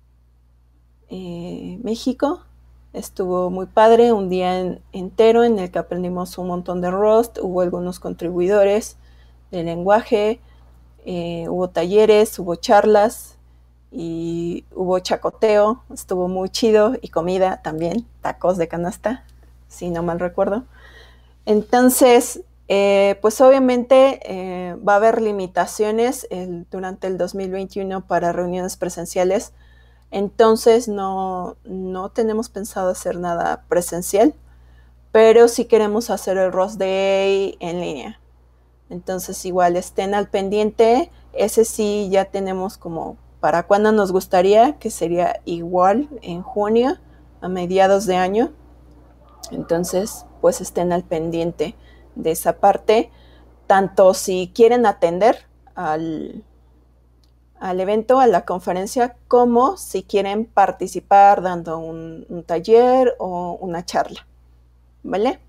S1: eh, México. Estuvo muy padre, un día en, entero en el que aprendimos un montón de Rust, hubo algunos contribuidores de lenguaje, eh, hubo talleres, hubo charlas y hubo chacoteo, estuvo muy chido, y comida también, tacos de canasta, si no mal recuerdo. Entonces, eh, pues obviamente eh, va a haber limitaciones el, durante el dos mil veintiuno para reuniones presenciales. Entonces no, no tenemos pensado hacer nada presencial, pero sí queremos hacer el Rust Day en línea. Entonces igual estén al pendiente. Ese sí ya tenemos como para cuándo nos gustaría, que sería igual en junio, a mediados de año. Entonces pues estén al pendiente de esa parte, tanto si quieren atender al... al evento, a la conferencia, como si quieren participar dando un, un taller o una charla, ¿vale?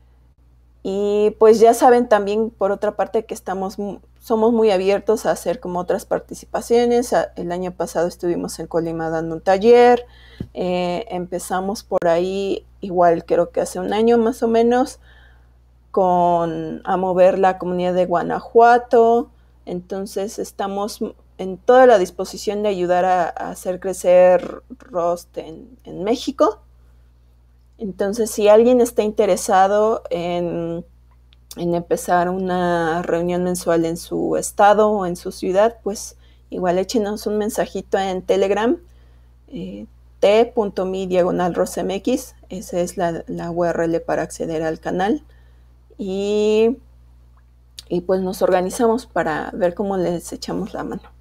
S1: Y pues ya saben también, por otra parte, que estamos, somos muy abiertos a hacer como otras participaciones. El año pasado estuvimos en Colima dando un taller, eh, empezamos por ahí, igual creo que hace un año más o menos, con, a mover la comunidad de Guanajuato. Entonces estamos en toda la disposición de ayudar a, a hacer crecer Rust en, en México. Entonces, si alguien está interesado en, en empezar una reunión mensual en su estado o en su ciudad, pues igual échenos un mensajito en Telegram, eh, t.me diagonal rostmx, esa es la, la U R L para acceder al canal. Y, y pues nos organizamos para ver cómo les echamos la mano.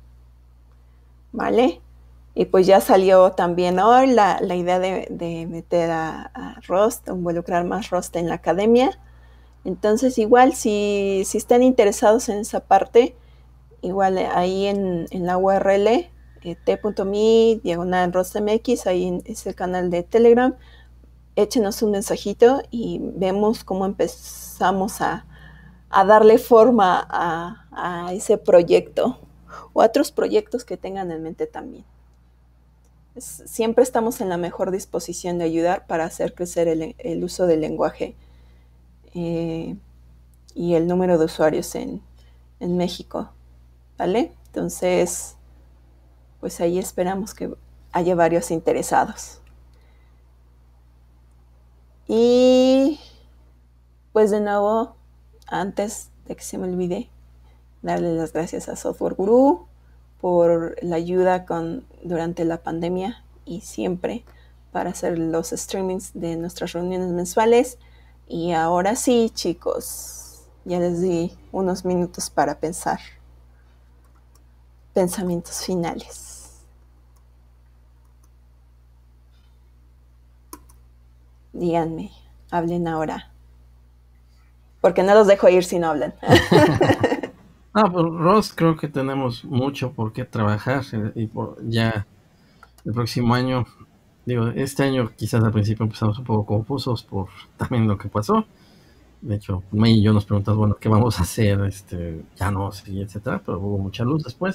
S1: ¿Vale? Y pues ya salió también hoy la, la idea de, de meter a, a Rust, involucrar más Rust en la academia. Entonces igual si, si están interesados en esa parte, igual ahí en, en la U R L, eh, t.me diagonal rostmx, ahí es el canal de Telegram. Échenos un mensajito y vemos cómo empezamos a, a darle forma a, a ese proyecto o a otros proyectos que tengan en mente también. Es, siempre estamos en la mejor disposición de ayudar para hacer crecer el, el uso del lenguaje eh, y el número de usuarios en, en México, ¿vale? Entonces, pues ahí esperamos que haya varios interesados. Y pues de nuevo, antes de que se me olvide, darle las gracias a Software Guru por la ayuda con, durante la pandemia y siempre para hacer los streamings de nuestras reuniones mensuales. Y ahora sí, chicos, ya les di unos minutos para pensar. Pensamientos finales. Díganme, hablen ahora. Porque no los dejo ir si no hablan.
S2: Ah, pues Ross, creo que tenemos mucho por qué trabajar y por ya el próximo año, digo, este año quizás al principio empezamos un poco confusos por también lo que pasó. De hecho, May y yo nos preguntamos, bueno, ¿qué vamos a hacer? Este, ya no, sí, etcétera, pero hubo mucha luz después.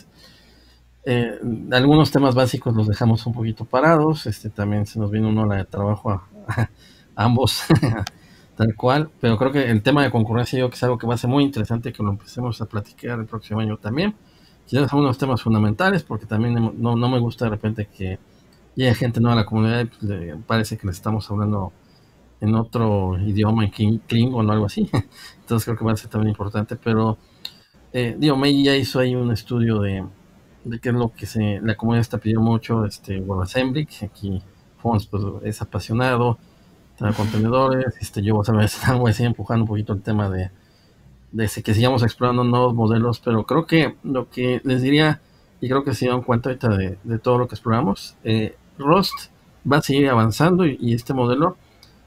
S2: Eh, algunos temas básicos los dejamos un poquito parados. Este, también se nos vino una hora de trabajo a, a ambos, tal cual. Pero creo que el tema de concurrencia, yo que es algo que va a ser muy interesante que lo empecemos a platicar el próximo año también. Quizás son unos temas fundamentales, porque también no, no me gusta de repente que llegue gente nueva a la comunidad y pues, le parece que le estamos hablando en otro idioma, en Klingon o algo así. Entonces creo que va a ser también importante. Pero, eh, digo, May ya hizo ahí un estudio de, de qué es lo que se, la comunidad está pidiendo mucho. Este, WebAssembly, aquí Fons pues, es apasionado, trae contenedores. Este, yo a veces algo así empujando un poquito el tema de, de ese, que sigamos explorando nuevos modelos. Pero creo que lo que les diría, y creo que se dieron cuenta ahorita de, de todo lo que exploramos, eh, Rust va a seguir avanzando y, y este modelo,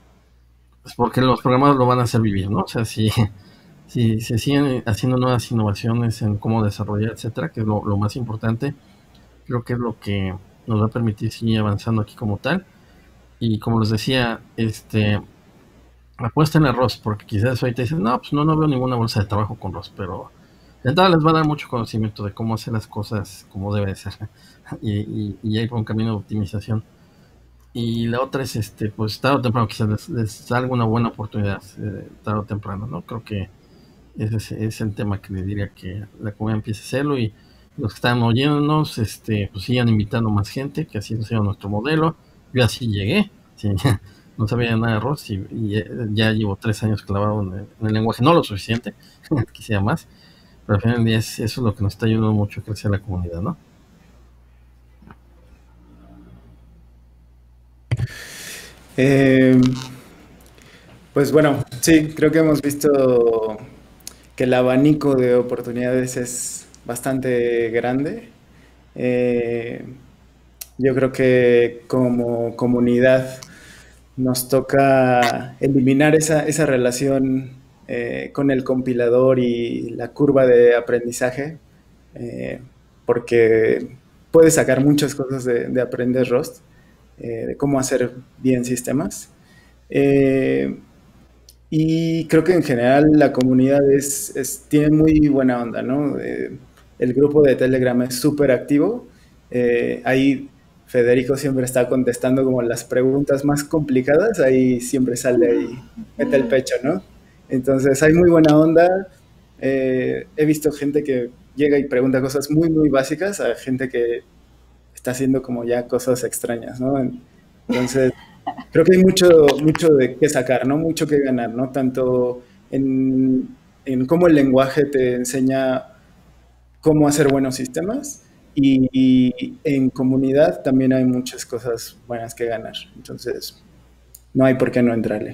S2: pues porque los programadores lo van a hacer vivir, ¿no? O sea, si, si se siguen haciendo nuevas innovaciones en cómo desarrollar, etcétera, que es lo, lo más importante, creo que es lo que nos va a permitir seguir avanzando aquí como tal. Y como les decía, este, apuesten a Rust, porque quizás ahorita dicen, no, pues no, no veo ninguna bolsa de trabajo con Rust, pero de entrada les va a dar mucho conocimiento de cómo hacer las cosas como debe ser y, y, y hay por un camino de optimización. Y la otra es, este, pues tarde o temprano quizás les, les salga una buena oportunidad, eh, tarde o temprano, ¿no? Creo que ese es, es el tema que les diría que la comunidad empiece a hacerlo, y los que están oyéndonos, este, pues sigan invitando más gente, que así sea nuestro modelo. Yo así llegué, sí, no sabía nada de Rust y, y ya llevo tres años clavado en el, en el lenguaje, no lo suficiente, quisiera más, pero al final del día es, eso es lo que nos está ayudando mucho a crecer la comunidad, ¿no?
S4: Eh, pues bueno, sí, creo que hemos visto que el abanico de oportunidades es bastante grande. Eh, yo creo que como comunidad nos toca eliminar esa, esa relación eh, con el compilador y la curva de aprendizaje, eh, porque puedes sacar muchas cosas de, de aprender Rust, eh, de cómo hacer bien sistemas. Eh, y creo que en general la comunidad es, es- tiene muy buena onda, ¿no? Eh, el grupo de Telegram es súper activo. Eh, ahí Federico siempre está contestando como las preguntas más complicadas. Ahí siempre sale y mete el pecho, ¿no? Entonces hay muy buena onda. Eh, he visto gente que llega y pregunta cosas muy, muy básicas a gente que está haciendo como ya cosas extrañas, ¿no? Entonces, creo que hay mucho, mucho de qué sacar, ¿no? Mucho que ganar, ¿no? Tanto en, en cómo el lenguaje te enseña cómo hacer buenos sistemas y, y en comunidad también hay muchas cosas buenas que ganar. Entonces, no hay por qué no entrarle.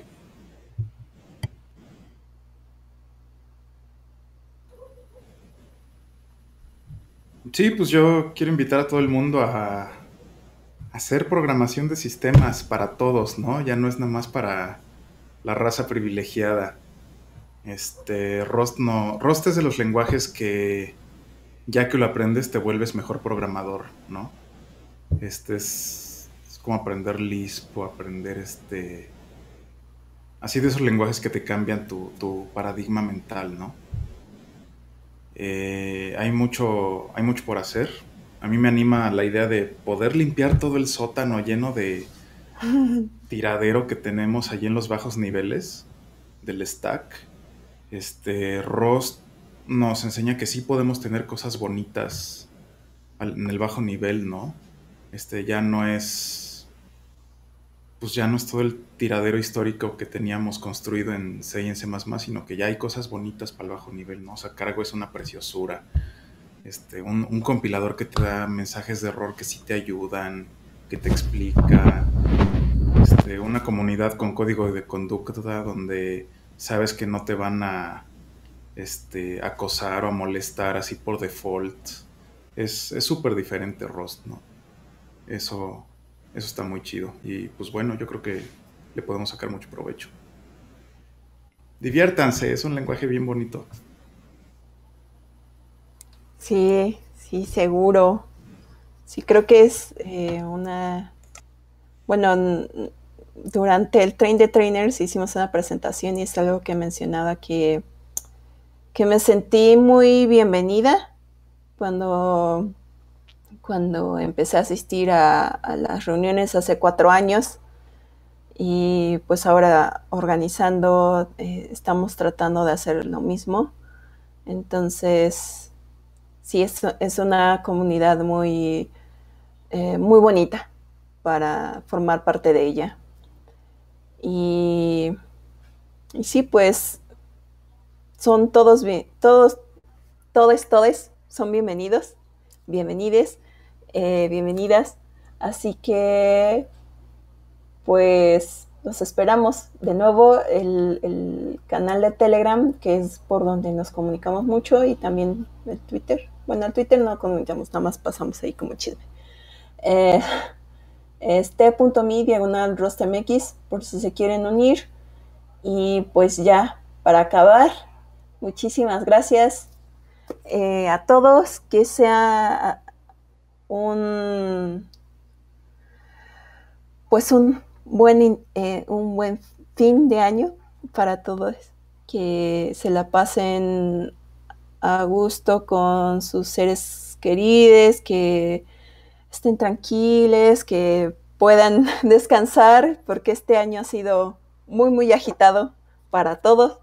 S3: Sí, pues yo quiero invitar a todo el mundo a hacer programación de sistemas para todos, ¿no? Ya no es nada más para la raza privilegiada. Este, Rust no, Rust es de los lenguajes que ya que lo aprendes te vuelves mejor programador, ¿no? Este es, es como aprender Lisp o aprender este, así de esos lenguajes que te cambian tu, tu paradigma mental, ¿no? Eh, hay mucho, hay mucho por hacer. A mí me anima la idea de poder limpiar todo el sótano lleno de tiradero que tenemos allí en los bajos niveles del stack. Este, Rust nos enseña que sí podemos tener cosas bonitas al- en el bajo nivel, ¿no? Este ya no es, pues ya no es todo el tiradero histórico que teníamos construido en C y en C++, sino que ya hay cosas bonitas para el bajo nivel, ¿no? O sea, Cargo es una preciosura. este, un, un compilador que te da mensajes de error que sí te ayudan, que te explica, este, una comunidad con código de conducta donde sabes que no te van a este, acosar o a molestar así por default. Es es súper diferente Rust, ¿no? Eso, eso está muy chido. Y pues bueno, yo creo que le podemos sacar mucho provecho. Diviértanse, es un lenguaje bien bonito.
S1: Sí, sí, seguro. Sí, creo que es eh, una... Bueno, n- durante el Train the Trainers hicimos una presentación y es algo que mencionaba que, que me sentí muy bienvenida cuando, cuando empecé a asistir a, a las reuniones hace cuatro años y pues ahora organizando eh, estamos tratando de hacer lo mismo. Entonces, sí, es, es una comunidad muy, eh, muy bonita para formar parte de ella. Y, y sí, pues son todos, bien, todos, todos, todos son bienvenidos, bienvenides, eh, bienvenidas. Así que, pues, los esperamos. De nuevo, el, el canal de Telegram, que es por donde nos comunicamos mucho, y también el Twitter. Bueno, el Twitter no comunicamos, nada más pasamos ahí como chisme. Eh, es t.me diagonal rostmx por si se quieren unir. Y pues ya, para acabar, muchísimas gracias eh, a todos, que sea un pues un buen eh, un buen fin de año para todos, que se la pasen a gusto con sus seres queridos, que estén tranquilos, que puedan descansar, porque este año ha sido muy, muy agitado para todos.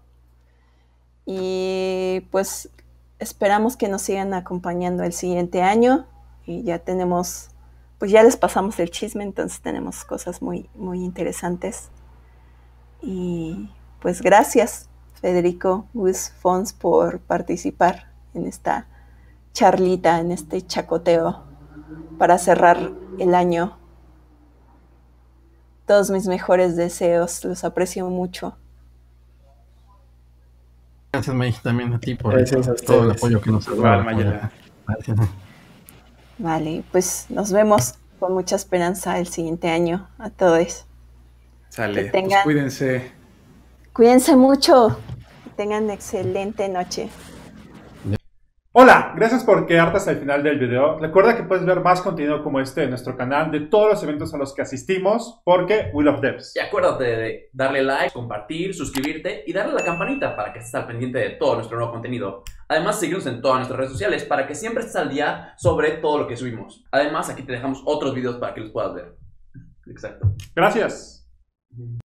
S1: Y pues esperamos que nos sigan acompañando el siguiente año. Y ya tenemos, pues ya les pasamos el chisme, entonces tenemos cosas muy, muy interesantes. Y pues gracias, Federico Gus Fons, por participar en esta charlita, en este chacoteo para cerrar el año. Todos mis mejores deseos, los aprecio mucho.
S2: Gracias, May, también a ti por
S4: Gracias a
S2: todo el
S4: ustedes.
S2: apoyo que nos has
S3: Igual,
S2: dado.
S3: Mayela.
S2: Gracias.
S1: Vale, pues nos vemos con mucha esperanza el siguiente año a todos.
S3: Sale,
S1: Que
S3: pues
S1: tengan,
S3: cuídense.
S1: cuídense mucho, que tengan excelente noche.
S5: Hola, gracias por quedarte hasta el final del video. Recuerda que puedes ver más contenido como este en nuestro canal de todos los eventos a los que asistimos, porque we love devs.
S6: Y acuérdate de darle like, compartir, suscribirte y darle a la campanita para que estés al pendiente de todo nuestro nuevo contenido. Además, síguenos en todas nuestras redes sociales para que siempre estés al día sobre todo lo que subimos. Además, aquí te dejamos otros videos para que los puedas ver. Exacto.
S5: Gracias.